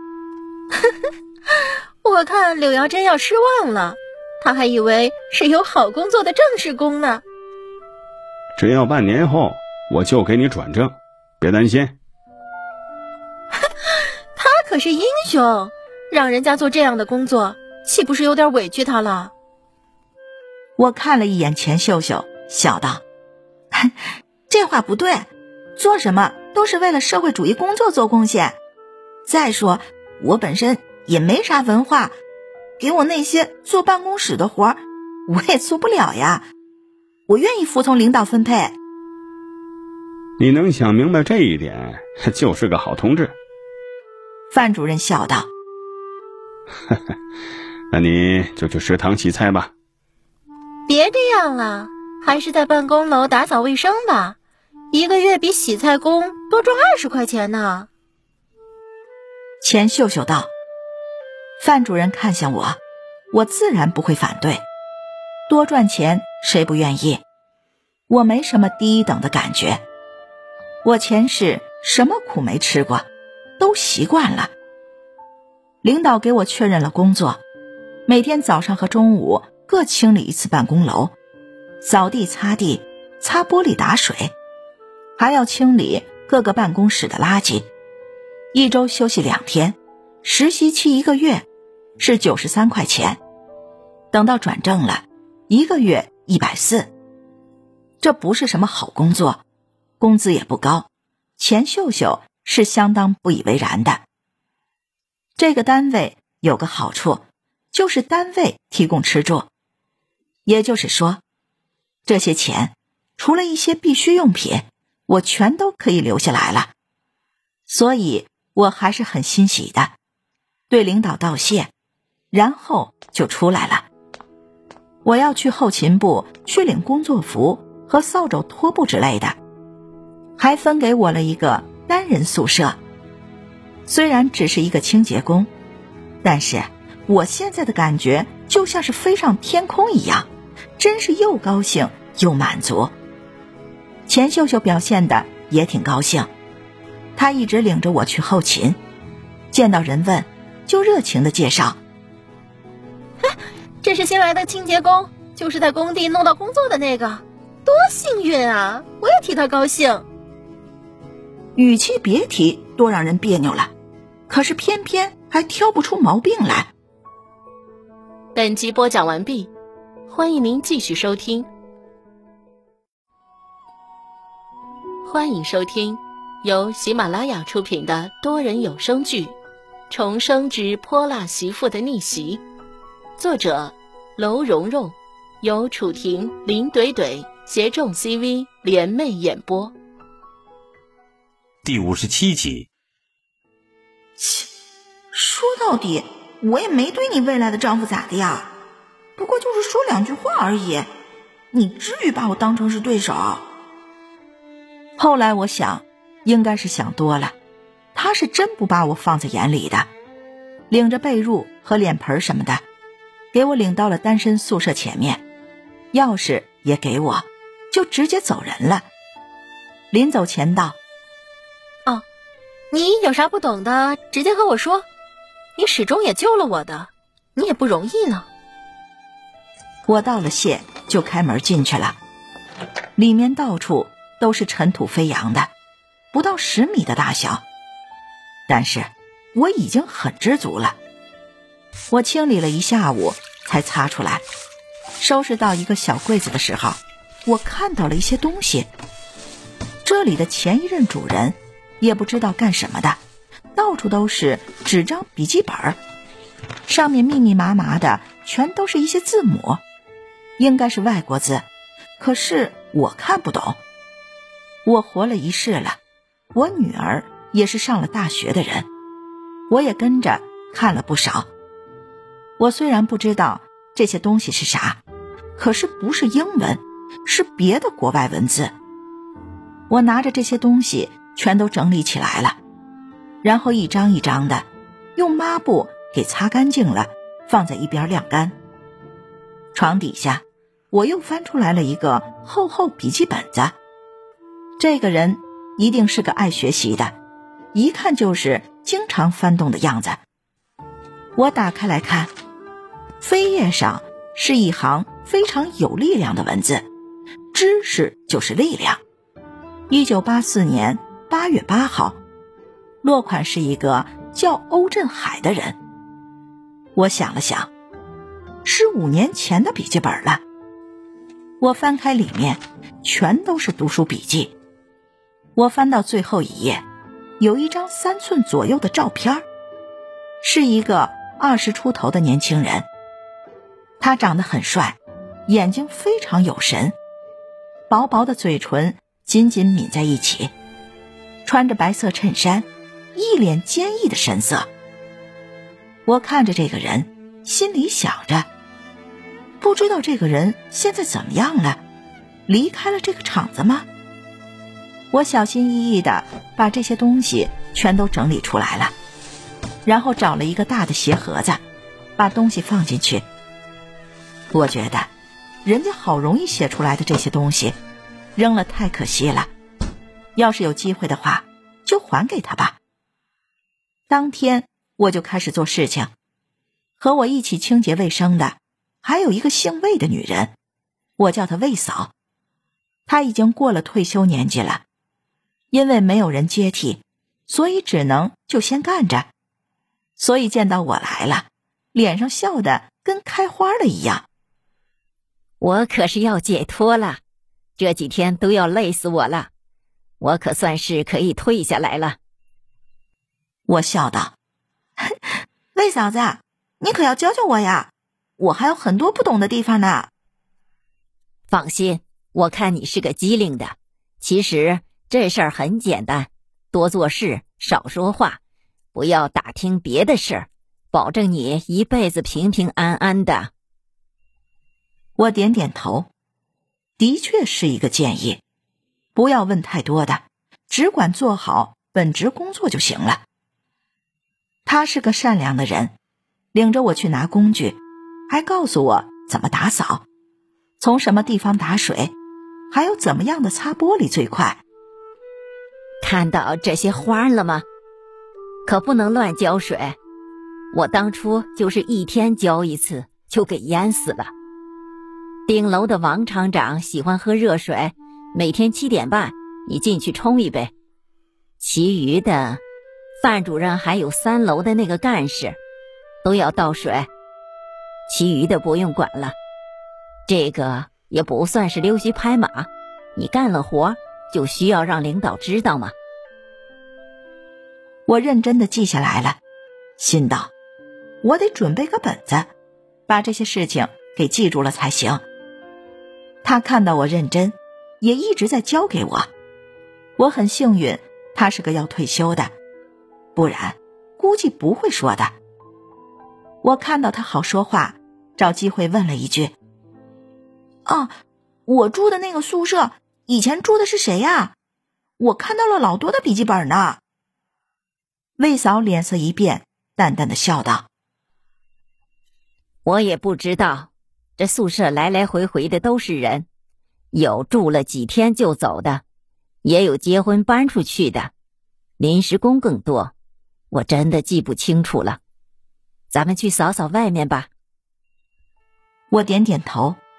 我看柳瑶珍要失望了，她还以为是有好工作的正式工呢。 只要半年后我就给你转正，别担心。 他可是英雄，让人家做这样的工作，岂不是有点委屈他了？ 我看了一眼钱秀秀，笑道：这话不对，做什么都是为了社会主义工作做贡献。再说我本身也没啥文化，给我那些坐办公室的活我也做不了呀。我愿意服从领导分配。 你能想明白这一点，就是个好同志。 范主任笑道。 那你就去食堂洗菜吧。 别这样了，还是在办公楼打扫卫生吧，一个月比洗菜工多赚二十块钱呢。 钱秀秀道。范主任看向我，我自然不会反对，多赚钱谁不愿意？我没什么低一等的感觉，我前世什么苦没吃过，都习惯了。领导给我确认了工作，每天早上和中午各清理一次办公楼，扫地擦地，擦玻璃打水，还要清理各个办公室的垃圾。一周休息两天，实习期一个月，是九十三块钱。等到转正了，一个月一百四。这不是什么好工作，工资也不高，钱秀秀是相当不以为然的。这个单位有个好处，就是单位提供吃住，也就是说，这些钱除了一些必需用品，我全都可以留下来了。所以我还是很欣喜的，对领导道谢，然后就出来了。我要去后勤部去领工作服和扫帚拖布之类的，还分给我了一个单人宿舍。虽然只是一个清洁工，但是我现在的感觉就像是飞上天空一样，真是又高兴又满足。钱秀秀表现的也挺高兴，她一直领着我去后勤，见到人问就热情的介绍： 这是新来的清洁工，就是在工地弄到工作的那个，多幸运啊，我也替他高兴。 语气别提多让人别扭了，可是偏偏还挑不出毛病来。 本集播讲完毕，欢迎您继续收听。欢迎收听由喜马拉雅出品的多人有声剧《重生之泼辣媳妇的逆袭》，作者楼蓉蓉，由楚婷、林怼怼协众 C V 联袂演播。 第五十七集。 切，说到底我也没对你未来的丈夫咋的呀，不过就是说两句话而已，你至于把我当成是对手？后来我想，应该是想多了，他是真不把我放在眼里的，领着被褥和脸盆什么的，给我领到了单身宿舍前面，钥匙也给我，就直接走人了。临走前道： 哦，你有啥不懂的直接和我说，你始终也救了我的，你也不容易呢。 我道了谢，就开门进去了。里面到处都是尘土飞扬的，不到十米的大小。但是我已经很知足了。我清理了一下午才擦出来，收拾到一个小柜子的时候，我看到了一些东西。这里的前一任主人也不知道干什么的，到处都是纸张笔记本，上面密密麻麻的全都是一些字母，应该是外国字，可是我看不懂。我活了一世了，我女儿也是上了大学的人，我也跟着看了不少。我虽然不知道这些东西是啥，可是不是英文，是别的国外文字。我拿着这些东西全都整理起来了，然后一张一张的用抹布给擦干净了，放在一边晾干。床底下我又翻出来了一个厚厚笔记本子，这个人一定是个爱学习的，一看就是经常翻动的样子。我打开来看，扉页上是一行非常有力量的文字，知识就是力量。一九八四年八月八号，落款是一个叫欧振海的人。我想了想，是五年前的笔记本了。我翻开里面，全都是读书笔记。我翻到最后一页，有一张三寸左右的照片，是一个二十出头的年轻人。他长得很帅，眼睛非常有神，薄薄的嘴唇紧紧抿在一起，穿着白色衬衫，一脸坚毅的神色。我看着这个人，心里想着，不知道这个人现在怎么样了，离开了这个厂子吗？我小心翼翼地把这些东西全都整理出来了，然后找了一个大的鞋盒子，把东西放进去。我觉得人家好容易写出来的这些东西扔了太可惜了，要是有机会的话就还给他吧。当天我就开始做事情，和我一起清洁卫生的还有一个姓魏的女人，我叫她魏嫂。她已经过了退休年纪了，因为没有人接替，所以只能就先干着。所以见到我来了，脸上笑得跟开花了一样。 我可是要解脱了，这几天都要累死我了，我可算是可以退下来了。 我笑道，魏嫂子，你可要教教我呀，我还有很多不懂的地方呢。 放心，我看你是个机灵的，其实这事儿很简单，多做事，少说话，不要打听别的事儿，保证你一辈子平平安安的。 我点点头，的确是一个建议，不要问太多的，只管做好本职工作就行了。他是个善良的人，领着我去拿工具，还告诉我怎么打扫，从什么地方打水，还有怎么样的擦玻璃最快。 看到这些花了吗？可不能乱浇水，我当初就是一天浇一次就给淹死了。顶楼的王厂长喜欢喝热水，每天七点半你进去冲一杯。其余的范主任还有三楼的那个干事都要倒水，其余的不用管了。这个也不算是溜须拍马，你干了活就需要让领导知道嘛。 我认真地记下来了，心道我得准备个本子，把这些事情给记住了才行。他看到我认真，也一直在教给我。我很幸运他是个要退休的，不然估计不会说的。我看到他好说话，找机会问了一句，啊，我住的那个宿舍以前住的是谁呀？我看到了老多的笔记本呢。魏嫂脸色一变，淡淡的笑道， 我也不知道，这宿舍来来回回的都是人，有住了几天就走的，也有结婚搬出去的，临时工更多，我真的记不清楚了。咱们去扫扫外面吧。 我点点头，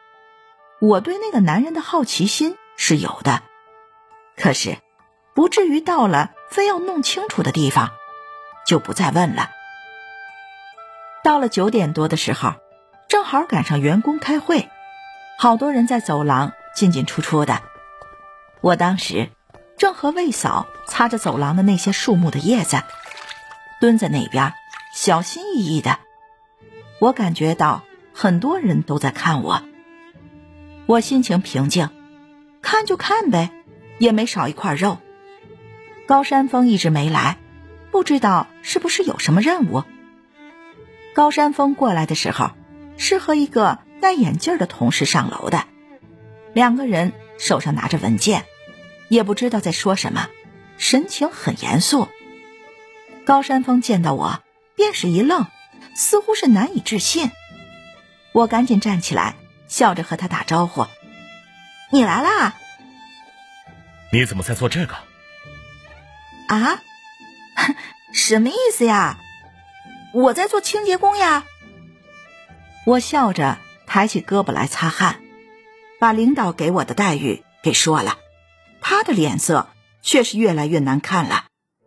我对那个男人的好奇心是有的，可是不至于到了非要弄清楚的地方，就不再问了。到了九点多的时候，正好赶上员工开会，好多人在走廊进进出出的。我当时正和魏嫂擦着走廊的那些树木的叶子，蹲在那边小心翼翼的。我感觉到很多人都在看我，我心情平静，看就看呗，也没少一块肉。高山峰一直没来，不知道是不是有什么任务。高山峰过来的时候，是和一个戴眼镜的同事上楼的，两个人手上拿着文件，也不知道在说什么，神情很严肃。高山峰见到我便是一愣，似乎是难以置信。我赶紧站起来，笑着和他打招呼：“你来啦？ 你怎么在做这个？” 啊？什么意思呀？我在做清洁工呀。我笑着抬起胳膊来擦汗，把领导给我的待遇给说了，他的脸色却是越来越难看了。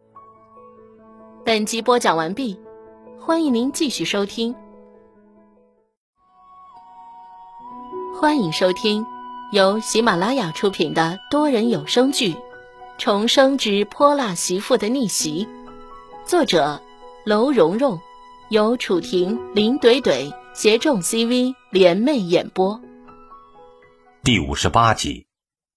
本集播讲完毕，欢迎您继续收听。欢迎收听由喜马拉雅出品的多人有声剧《重生之泼辣媳妇的逆袭》，作者楼蓉蓉，由楚婷、林怼怼协众 C V 联袂演播。 第五十八集。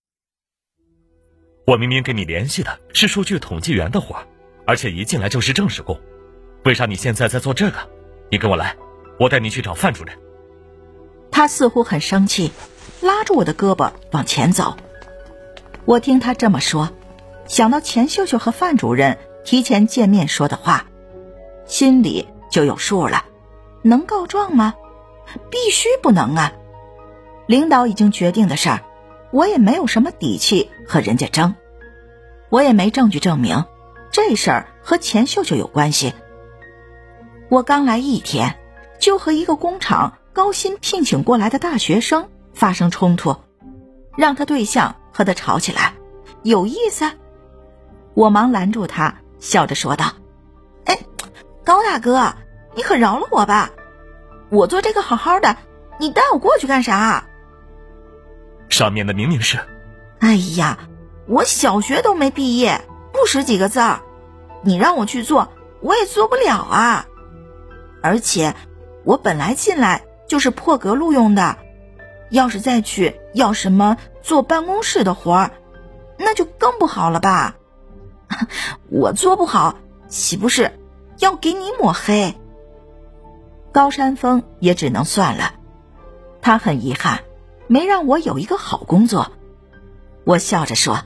我明明给你联系的是数据统计员的活，而且一进来就是正式工，为啥你现在在做这个？你跟我来，我带你去找范主任。 他似乎很生气，拉住我的胳膊往前走。我听他这么说，想到钱秀秀和范主任提前见面说的话，心里就有数了。能告状吗？必须不能啊！领导已经决定的事儿，我也没有什么底气和人家争，我也没证据证明这事儿和钱秀秀有关系。我刚来一天，就和一个工厂高薪聘请过来的大学生发生冲突，让他对象和他吵起来，有意思？我忙拦住他，笑着说道：“哎，高大哥，你可饶了我吧，我做这个好好的，你带我过去干啥？” 上面的明明是…… 哎呀，我小学都没毕业，不识几个字儿，你让我去做，我也做不了啊。而且我本来进来就是破格录用的，要是再去要什么做办公室的活儿，那就更不好了吧。我做不好，岂不是要给你抹黑？高山峰也只能算了，他很遗憾没让我有一个好工作。我笑着说：“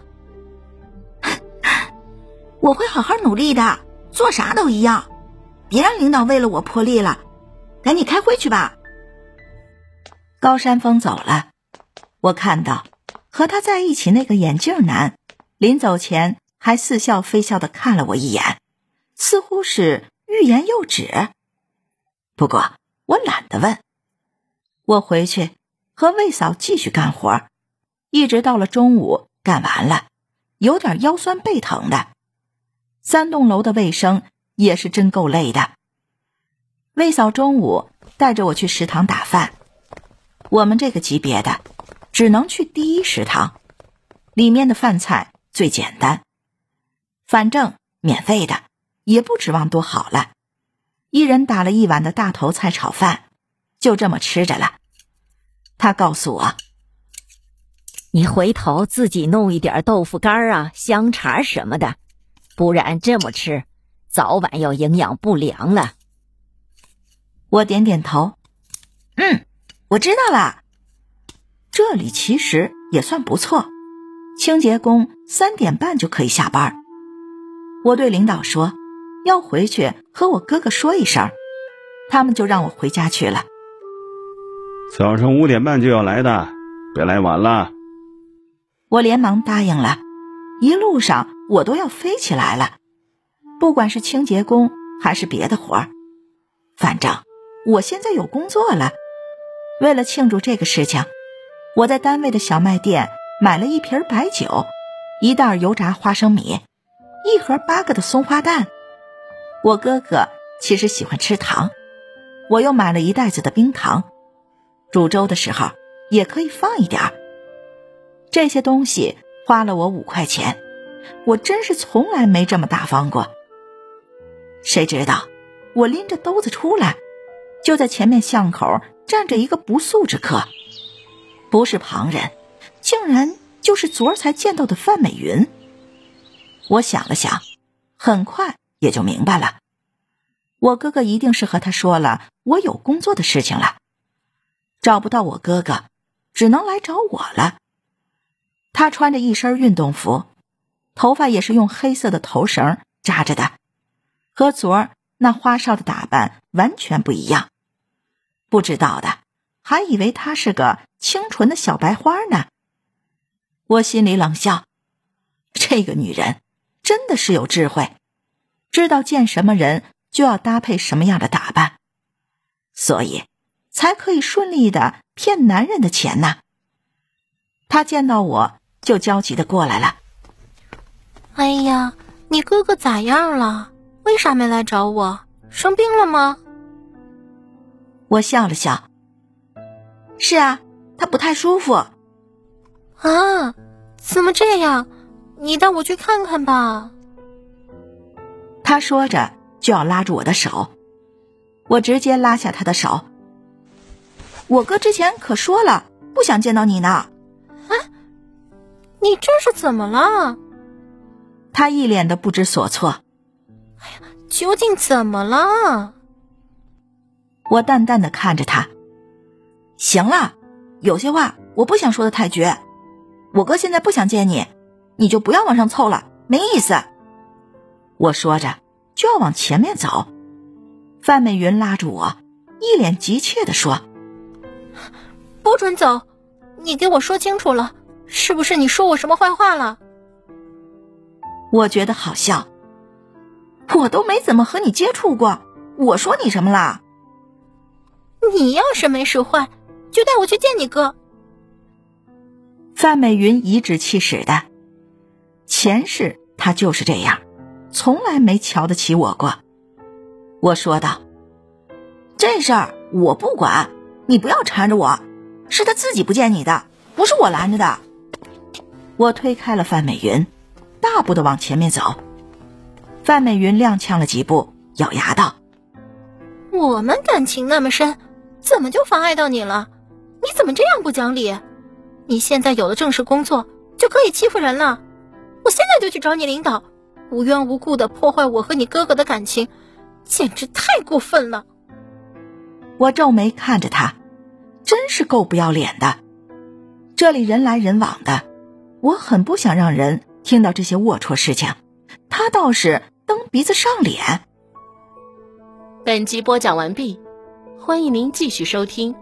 我会好好努力的，做啥都一样，别让领导为了我破例了，赶紧开会去吧。”高山峰走了，我看到和他在一起那个眼镜男临走前还似笑非笑地看了我一眼，似乎是欲言又止。不过我懒得问，我回去和魏嫂继续干活，一直到了中午干完了，有点腰酸背疼的。三栋楼的卫生也是真够累的。魏嫂中午带着我去食堂打饭，我们这个级别的只能去第一食堂，里面的饭菜最简单，反正免费的，也不指望多好了。一人打了一碗的大头菜炒饭，就这么吃着了。他告诉我：“ 你回头自己弄一点豆腐干啊、香肠什么的，不然这么吃，早晚要营养不良了。” 我点点头：“嗯，我知道了。”这里其实也算不错，清洁工三点半就可以下班。我对领导说要回去和我哥哥说一声，他们就让我回家去了。 早上五点半就要来的，别来晚了。 我连忙答应了，一路上我都要飞起来了，不管是清洁工还是别的活儿，反正我现在有工作了。为了庆祝这个事情， 我在单位的小卖店买了一瓶白酒，一袋油炸花生米，一盒八个的松花蛋。我哥哥其实喜欢吃糖，我又买了一袋子的冰糖，煮粥的时候也可以放一点儿。这些东西花了我五块钱，我真是从来没这么大方过。谁知道我拎着兜子出来，就在前面巷口站着一个不速之客，不是旁人，竟然就是昨儿才见到的范美云。我想了想，很快也就明白了，我哥哥一定是和他说了我有工作的事情了，找不到我哥哥，只能来找我了。他穿着一身运动服，头发也是用黑色的头绳扎着的，和昨儿那花哨的打扮完全不一样。不知道的还以为她是个清纯的小白花呢。我心里冷笑，这个女人真的是有智慧，知道见什么人就要搭配什么样的打扮，所以才可以顺利的骗男人的钱呢。她见到我就焦急的过来了。 哎呀，你哥哥咋样了？为啥没来找我？生病了吗？ 我笑了笑，是啊，他不太舒服。 啊，怎么这样？你带我去看看吧。 他说着就要拉住我的手，我直接拉下他的手。我哥之前可说了不想见到你呢。 啊，你这是怎么了？ 他一脸的不知所措。 哎呀，究竟怎么了？ 我淡淡的看着他。行了，有些话我不想说的太绝。我哥现在不想见你，你就不要往上凑了，没意思。我说着就要往前面走，范美云拉住我，一脸急切地说： 不准走，你给我说清楚了，是不是你说我什么坏话了？ 我觉得好笑，我都没怎么和你接触过，我说你什么啦？ 你要是没使坏，就带我去见你哥。 范美云颐指气使的，前世她就是这样，从来没瞧得起我过。我说道：这事儿我不管，你不要缠着我，是他自己不见你的，不是我拦着的。我推开了范美云，大步的往前面走。范美云踉跄了几步，咬牙道： 我们感情那么深，怎么就妨碍到你了？你怎么这样不讲理？你现在有了正式工作，就可以欺负人了。我现在就去找你领导，无缘无故的破坏我和你哥哥的感情，简直太过分了。 我皱眉看着他，真是够不要脸的。这里人来人往的，我很不想让人听到这些龌龊事情，他倒是蹬鼻子上脸。 本集播讲完毕，欢迎您继续收听。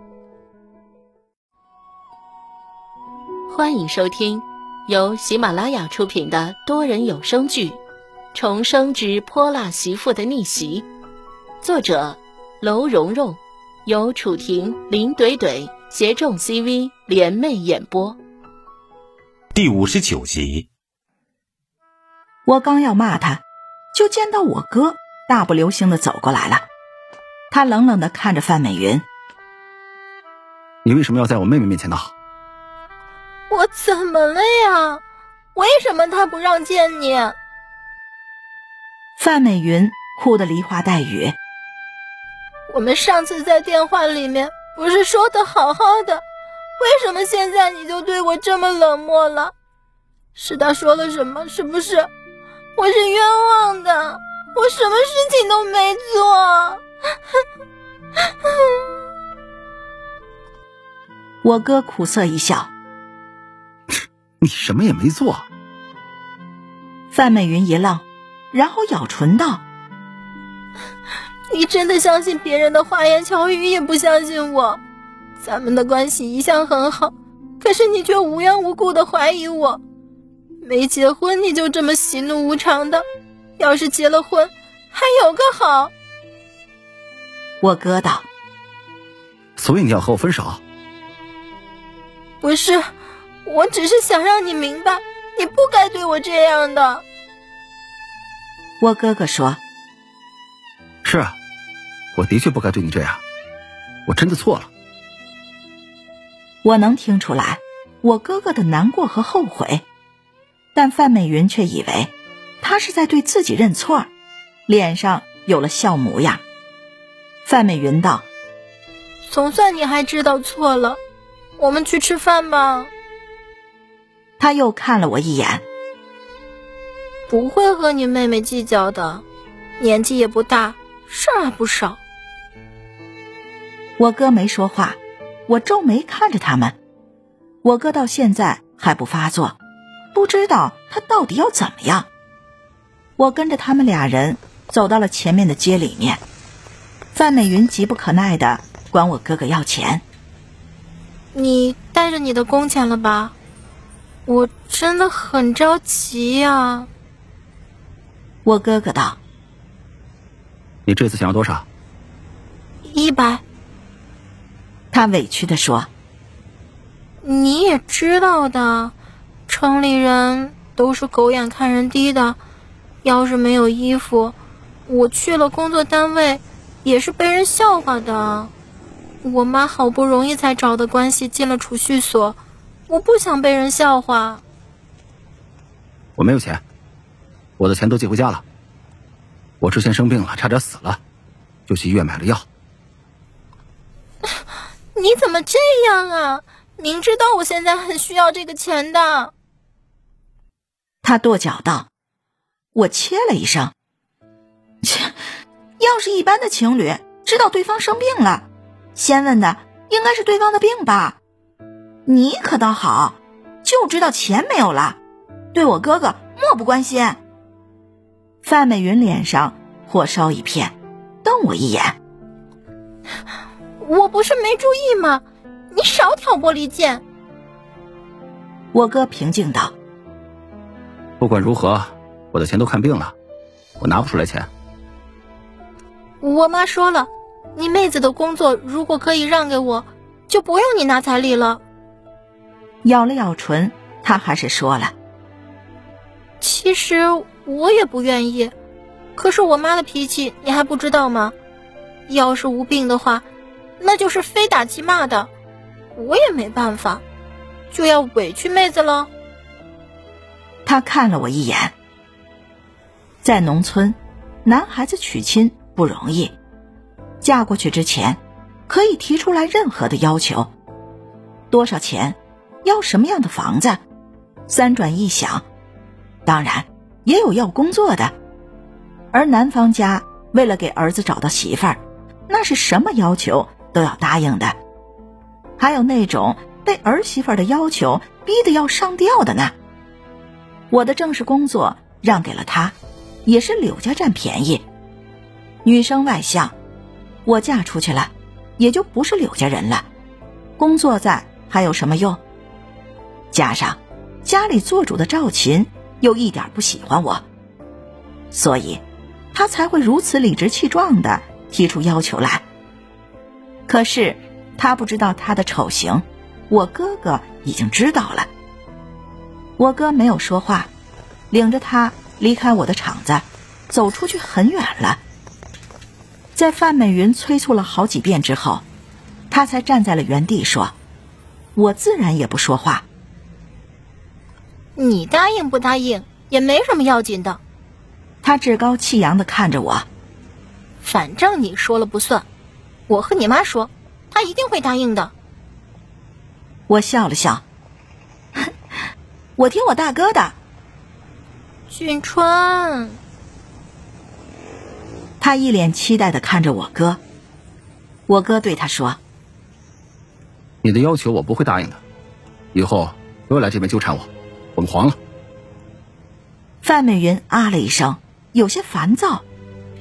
欢迎收听由喜马拉雅出品的多人有声剧《重生之泼辣媳妇的逆袭》，作者楼蓉蓉，由楚婷、林怼怼协众 C V 联袂演播。 第五十九集。 我刚要骂他，就见到我哥大步流星的走过来了。他冷冷的看着范美云： 你为什么要在我妹妹面前闹？ 我怎么了呀？为什么他不让见你？ 范美云哭得梨花带雨。 我们上次在电话里面不是说的好好的，为什么现在你就对我这么冷漠了？是他说了什么？是不是？我是冤枉的，我什么事情都没做。 我哥苦涩一笑： 你什么也没做。 范美云一愣，然后咬唇道： 你真的相信别人的花言巧语，也不相信我？咱们的关系一向很好，可是你却无缘无故的怀疑我。没结婚你就这么喜怒无常的，要是结了婚还有个好。 我哥道： 所以你要和我分手？ 不是，我只是想让你明白，你不该对我这样的。 我哥哥说： 是啊，我的确不该对你这样，我真的错了。 我能听出来我哥哥的难过和后悔，但范美云却以为他是在对自己认错，脸上有了笑模样。范美云道： 总算你还知道错了，我们去吃饭吧。 他又看了我一眼： 不会和你妹妹计较的，年纪也不大，事儿还不少。 我哥没说话，我皱眉看着他们。我哥到现在还不发作，不知道他到底要怎么样。我跟着他们俩人走到了前面的街里面。范美云急不可耐地管我哥哥要钱： 你带着你的工钱了吧？我真的很着急呀。 我哥哥道： 你这次想要多少？ 一百。 他委屈地说： 你也知道的，城里人都是狗眼看人低的，要是没有衣服，我去了工作单位也是被人笑话的。我妈好不容易才找的关系进了储蓄所，我不想被人笑话。 我没有钱，我的钱都寄回家了。我之前生病了，差点死了，就去医院买了药。 你怎么这样啊？明知道我现在很需要这个钱的。 他跺脚道：我切了一声，切，要是一般的情侣知道对方生病了，先问的应该是对方的病吧？你可倒好，就知道钱没有了，对我哥哥漠不关心。范美云脸上火烧一片，瞪我一眼： 我不是没注意吗？你少挑拨离间。 我哥平静道： 不管如何，我的钱都看病了，我拿不出来钱。 我妈说了，你妹子的工作如果可以让给我，就不用你拿彩礼了。 咬了咬唇，他还是说了： 其实我也不愿意，可是我妈的脾气你还不知道吗？要是无病的话，那就是非打即骂的，我也没办法，就要委屈妹子了。 他看了我一眼。在农村，男孩子娶亲不容易，嫁过去之前可以提出来任何的要求，多少钱，要什么样的房子，三转一想，当然也有要工作的。而男方家为了给儿子找到媳妇儿，那是什么要求都要答应的，还有那种被儿媳妇儿的要求逼得要上吊的呢。我的正式工作让给了他，也是柳家占便宜。女生外向，我嫁出去了，也就不是柳家人了，工作在还有什么用？加上家里做主的赵琴又一点不喜欢我，所以他才会如此理直气壮地提出要求来。可是他不知道他的丑行，我哥哥已经知道了。我哥没有说话，领着他离开我的场子，走出去很远了。在范美云催促了好几遍之后，他才站在了原地说：我自然也不说话。 你答应不答应也没什么要紧的。 他趾高气扬地看着我： 反正你说了不算，我和你妈说，她一定会答应的。 我笑了笑：我听我大哥的。 俊川。 他一脸期待地看着我哥。我哥对他说： 你的要求我不会答应的，以后不要来这边纠缠我，我们黄了。 范美云啊了一声，有些烦躁：啊，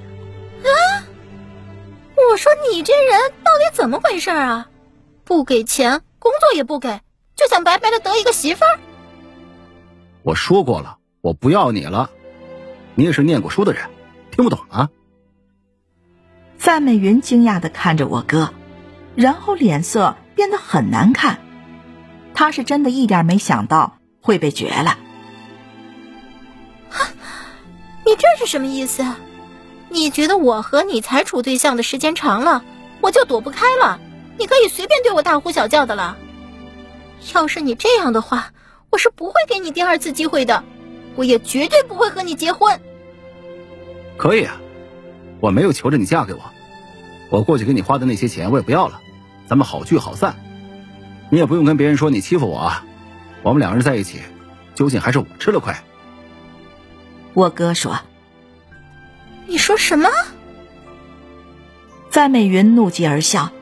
我说你这人到底怎么回事啊？不给钱，工作也不给，就想白白的得一个媳妇儿？ 我说过了，我不要你了。你也是念过书的人，听不懂啊？ 范美云惊讶地看着我哥，然后脸色变得很难看。 他是真的一点没想到会被绝了。 你这是什么意思？你觉得我和你才处对象的时间长了，我就躲不开了，你可以随便对我大呼小叫的了？要是你这样的话，我是不会给你第二次机会的，我也绝对不会和你结婚。 可以啊，我没有求着你嫁给我，我过去给你花的那些钱我也不要了，咱们好聚好散。你也不用跟别人说你欺负我啊，我们两个人在一起，究竟还是我吃了亏。 我哥说。 你说什么？ 范美云怒极而笑。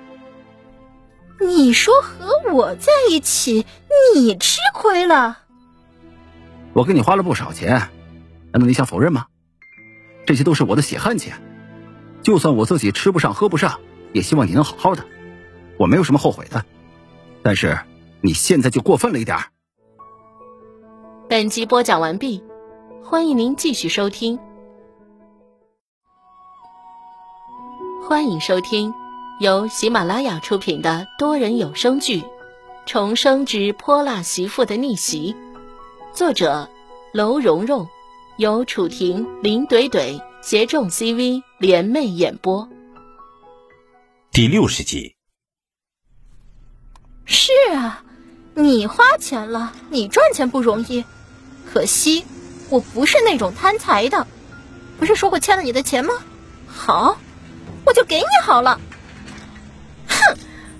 你说和我在一起，你吃亏了？ 我给你花了不少钱，难道你想否认吗？这些都是我的血汗钱，就算我自己吃不上喝不上，也希望你能好好的，我没有什么后悔的。但是你现在就过分了一点。 本集播讲完毕，欢迎您继续收听。欢迎收听由喜马拉雅出品的多人有声剧《重生之泼辣媳妇的逆袭》，作者楼蓉蓉，由楚婷、林怼怼协众 C V 联袂演播。 第六十集。 是啊，你花钱了，你赚钱不容易，可惜我不是那种贪财的。不是说过欠了你的钱吗？好，我就给你好了。哼！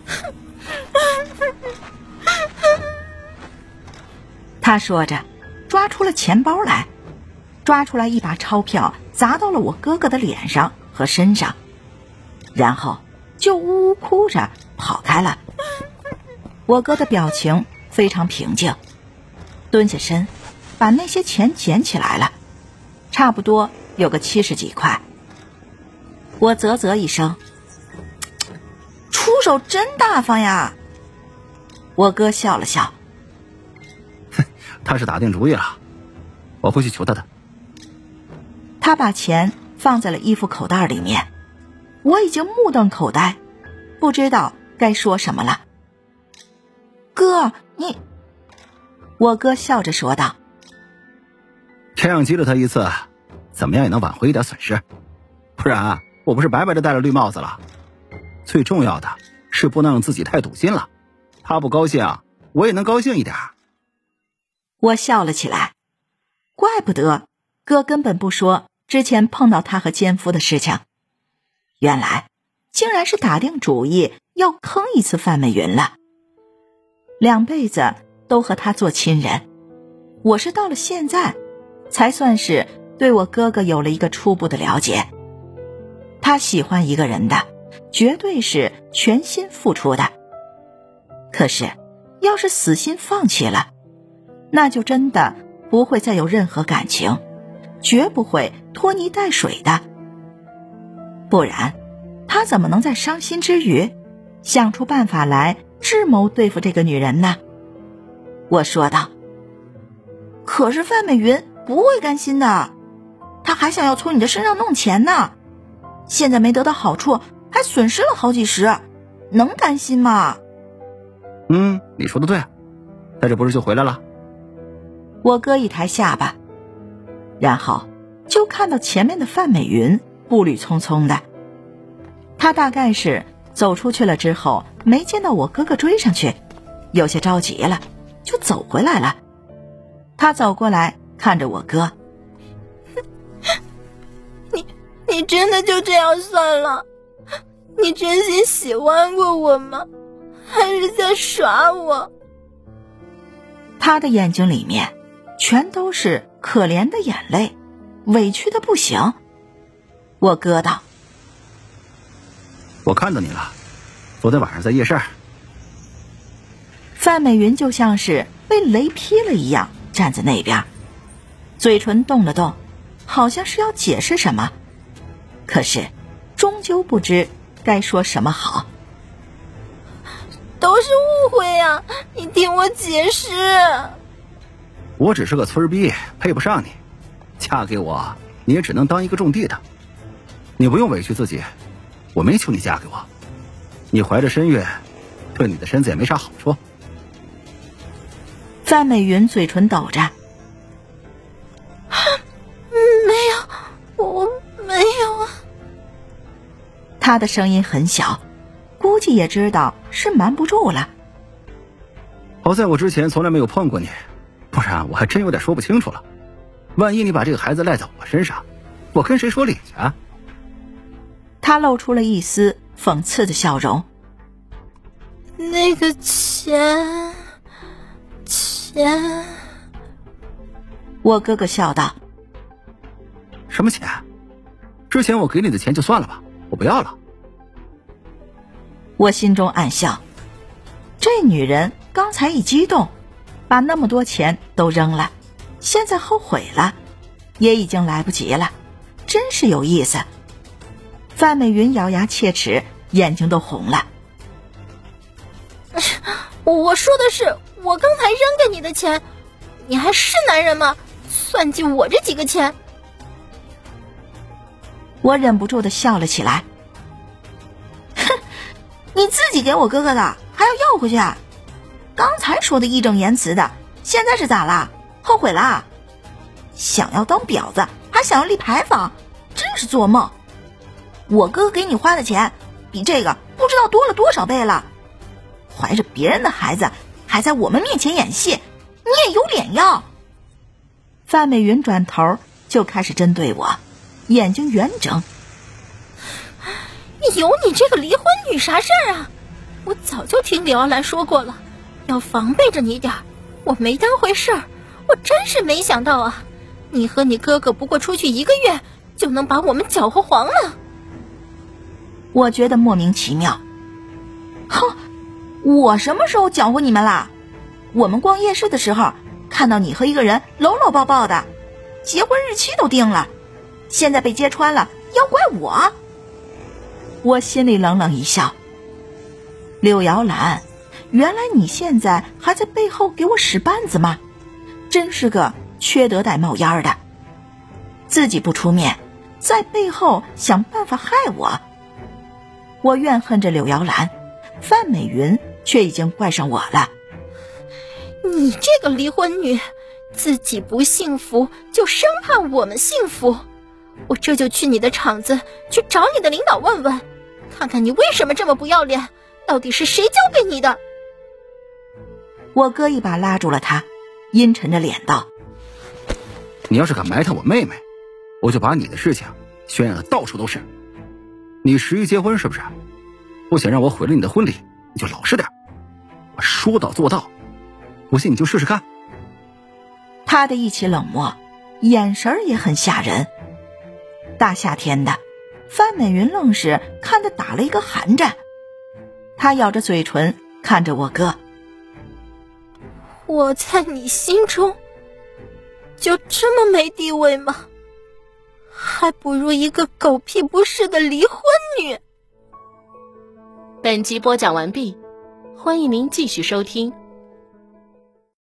他说着抓出了钱包来，抓出来一把钞票砸到了我哥哥的脸上和身上，然后就呜呜哭着跑开了。我哥的表情非常平静，蹲下身把那些钱捡起来了，差不多有个七十几块。我啧啧一声，出手真大方呀。我哥笑了笑， 他是打定主意了，我会去求他的。 他把钱放在了衣服口袋里面，我已经目瞪口呆，不知道该说什么了。哥，你……我哥笑着说道。 这样激了他一次，怎么样也能挽回一点损失，不然我不是白白的戴了绿帽子了。最重要的是不能让自己太赌心了，他不高兴，我也能高兴一点。 我笑了起来，怪不得哥根本不说之前碰到他和奸夫的事情，原来竟然是打定主意要坑一次范美云了。两辈子都和他做亲人，我是到了现在才算是对我哥哥有了一个初步的了解。他喜欢一个人的，绝对是全心付出的。可是要是死心放弃了，那就真的不会再有任何感情，绝不会拖泥带水的。不然他怎么能在伤心之余想出办法来智谋对付这个女人呢？我说道。可是范美云不会甘心的，她还想要从你的身上弄钱呢，现在没得到好处，还损失了好几十，能甘心吗？ 嗯，你说的对，在这不是就回来了？ 我哥一抬下巴，然后就看到前面的范美云步履匆匆的，她大概是走出去了之后没见到我哥哥追上去，有些着急了，就走回来了。他走过来看着我哥， 你你真的就这样算了？你真心喜欢过我吗？还是在耍我？ 他的眼睛里面全都是可怜的眼泪，委屈的不行。我哥道。 我看到你了，昨天晚上在夜市。 范美云就像是被雷劈了一样站在那边，嘴唇动了动，好像是要解释什么，可是终究不知该说什么好。 都是误会呀、啊，你听我解释。 我只是个村逼，配不上你，嫁给我你也只能当一个种地的，你不用委屈自己，我没求你嫁给我，你怀着身孕，对你的身子也没啥好处。 范美云嘴唇抖着， 没有，我没有啊。 她的声音很小，估计也知道是瞒不住了。 好在我之前从来没有碰过你，不然我还真有点说不清楚了。万一你把这个孩子赖在我身上，我跟谁说理去啊？ 他露出了一丝讽刺的笑容。 那个钱，钱…… 我哥哥笑道：“ 什么钱？之前我给你的钱就算了吧，我不要了。” 我心中暗笑，这女人刚才一激动，把那么多钱都扔了，现在后悔了，也已经来不及了，真是有意思。范美云咬牙切齿，眼睛都红了。 我说的是我刚才扔给你的钱，你还是男人吗？算计我这几个钱。 我忍不住的笑了起来。哼，你自己给我哥哥的还要要回去啊？刚才说的义正言辞的，现在是咋啦？后悔啦？想要当婊子还想要立牌坊，真是做梦。我哥哥给你花的钱比这个不知道多了多少倍了，怀着别人的孩子还在我们面前演戏，你也有脸要？范美云转头就开始针对我，眼睛圆睁。 有你这个离婚女啥事儿啊？我早就听刘傲兰说过了，要防备着你点儿，我没当回事儿。我真是没想到啊，你和你哥哥不过出去一个月就能把我们搅和黄了。 我觉得莫名其妙。哼，我什么时候搅和你们啦？我们逛夜市的时候看到你和一个人搂搂抱抱的，结婚日期都定了，现在被揭穿了，要怪我？我心里冷冷一笑。柳瑶兰，原来你现在还在背后给我使绊子吗？真是个缺德带冒烟的，自己不出面，在背后想办法害我。我怨恨着柳瑶兰，范美云却已经怪上我了。 你这个离婚女，自己不幸福就生怕我们幸福。我这就去你的厂子，去找你的领导问问，看看你为什么这么不要脸，到底是谁教给你的？ 我哥一把拉住了他，阴沉着脸道： 你要是敢埋汰我妹妹，我就把你的事情宣扬的到处都是。你十一结婚是不是？不想让我毁了你的婚礼，你就老实点，我说到做到，不信你就试试看。 他的一起冷漠，眼神也很吓人。大夏天的，范美云愣是看得打了一个寒战。她咬着嘴唇看着我哥。 我在你心中就这么没地位吗？还不如一个狗屁不是的离婚女。 本集播讲完毕，欢迎您继续收听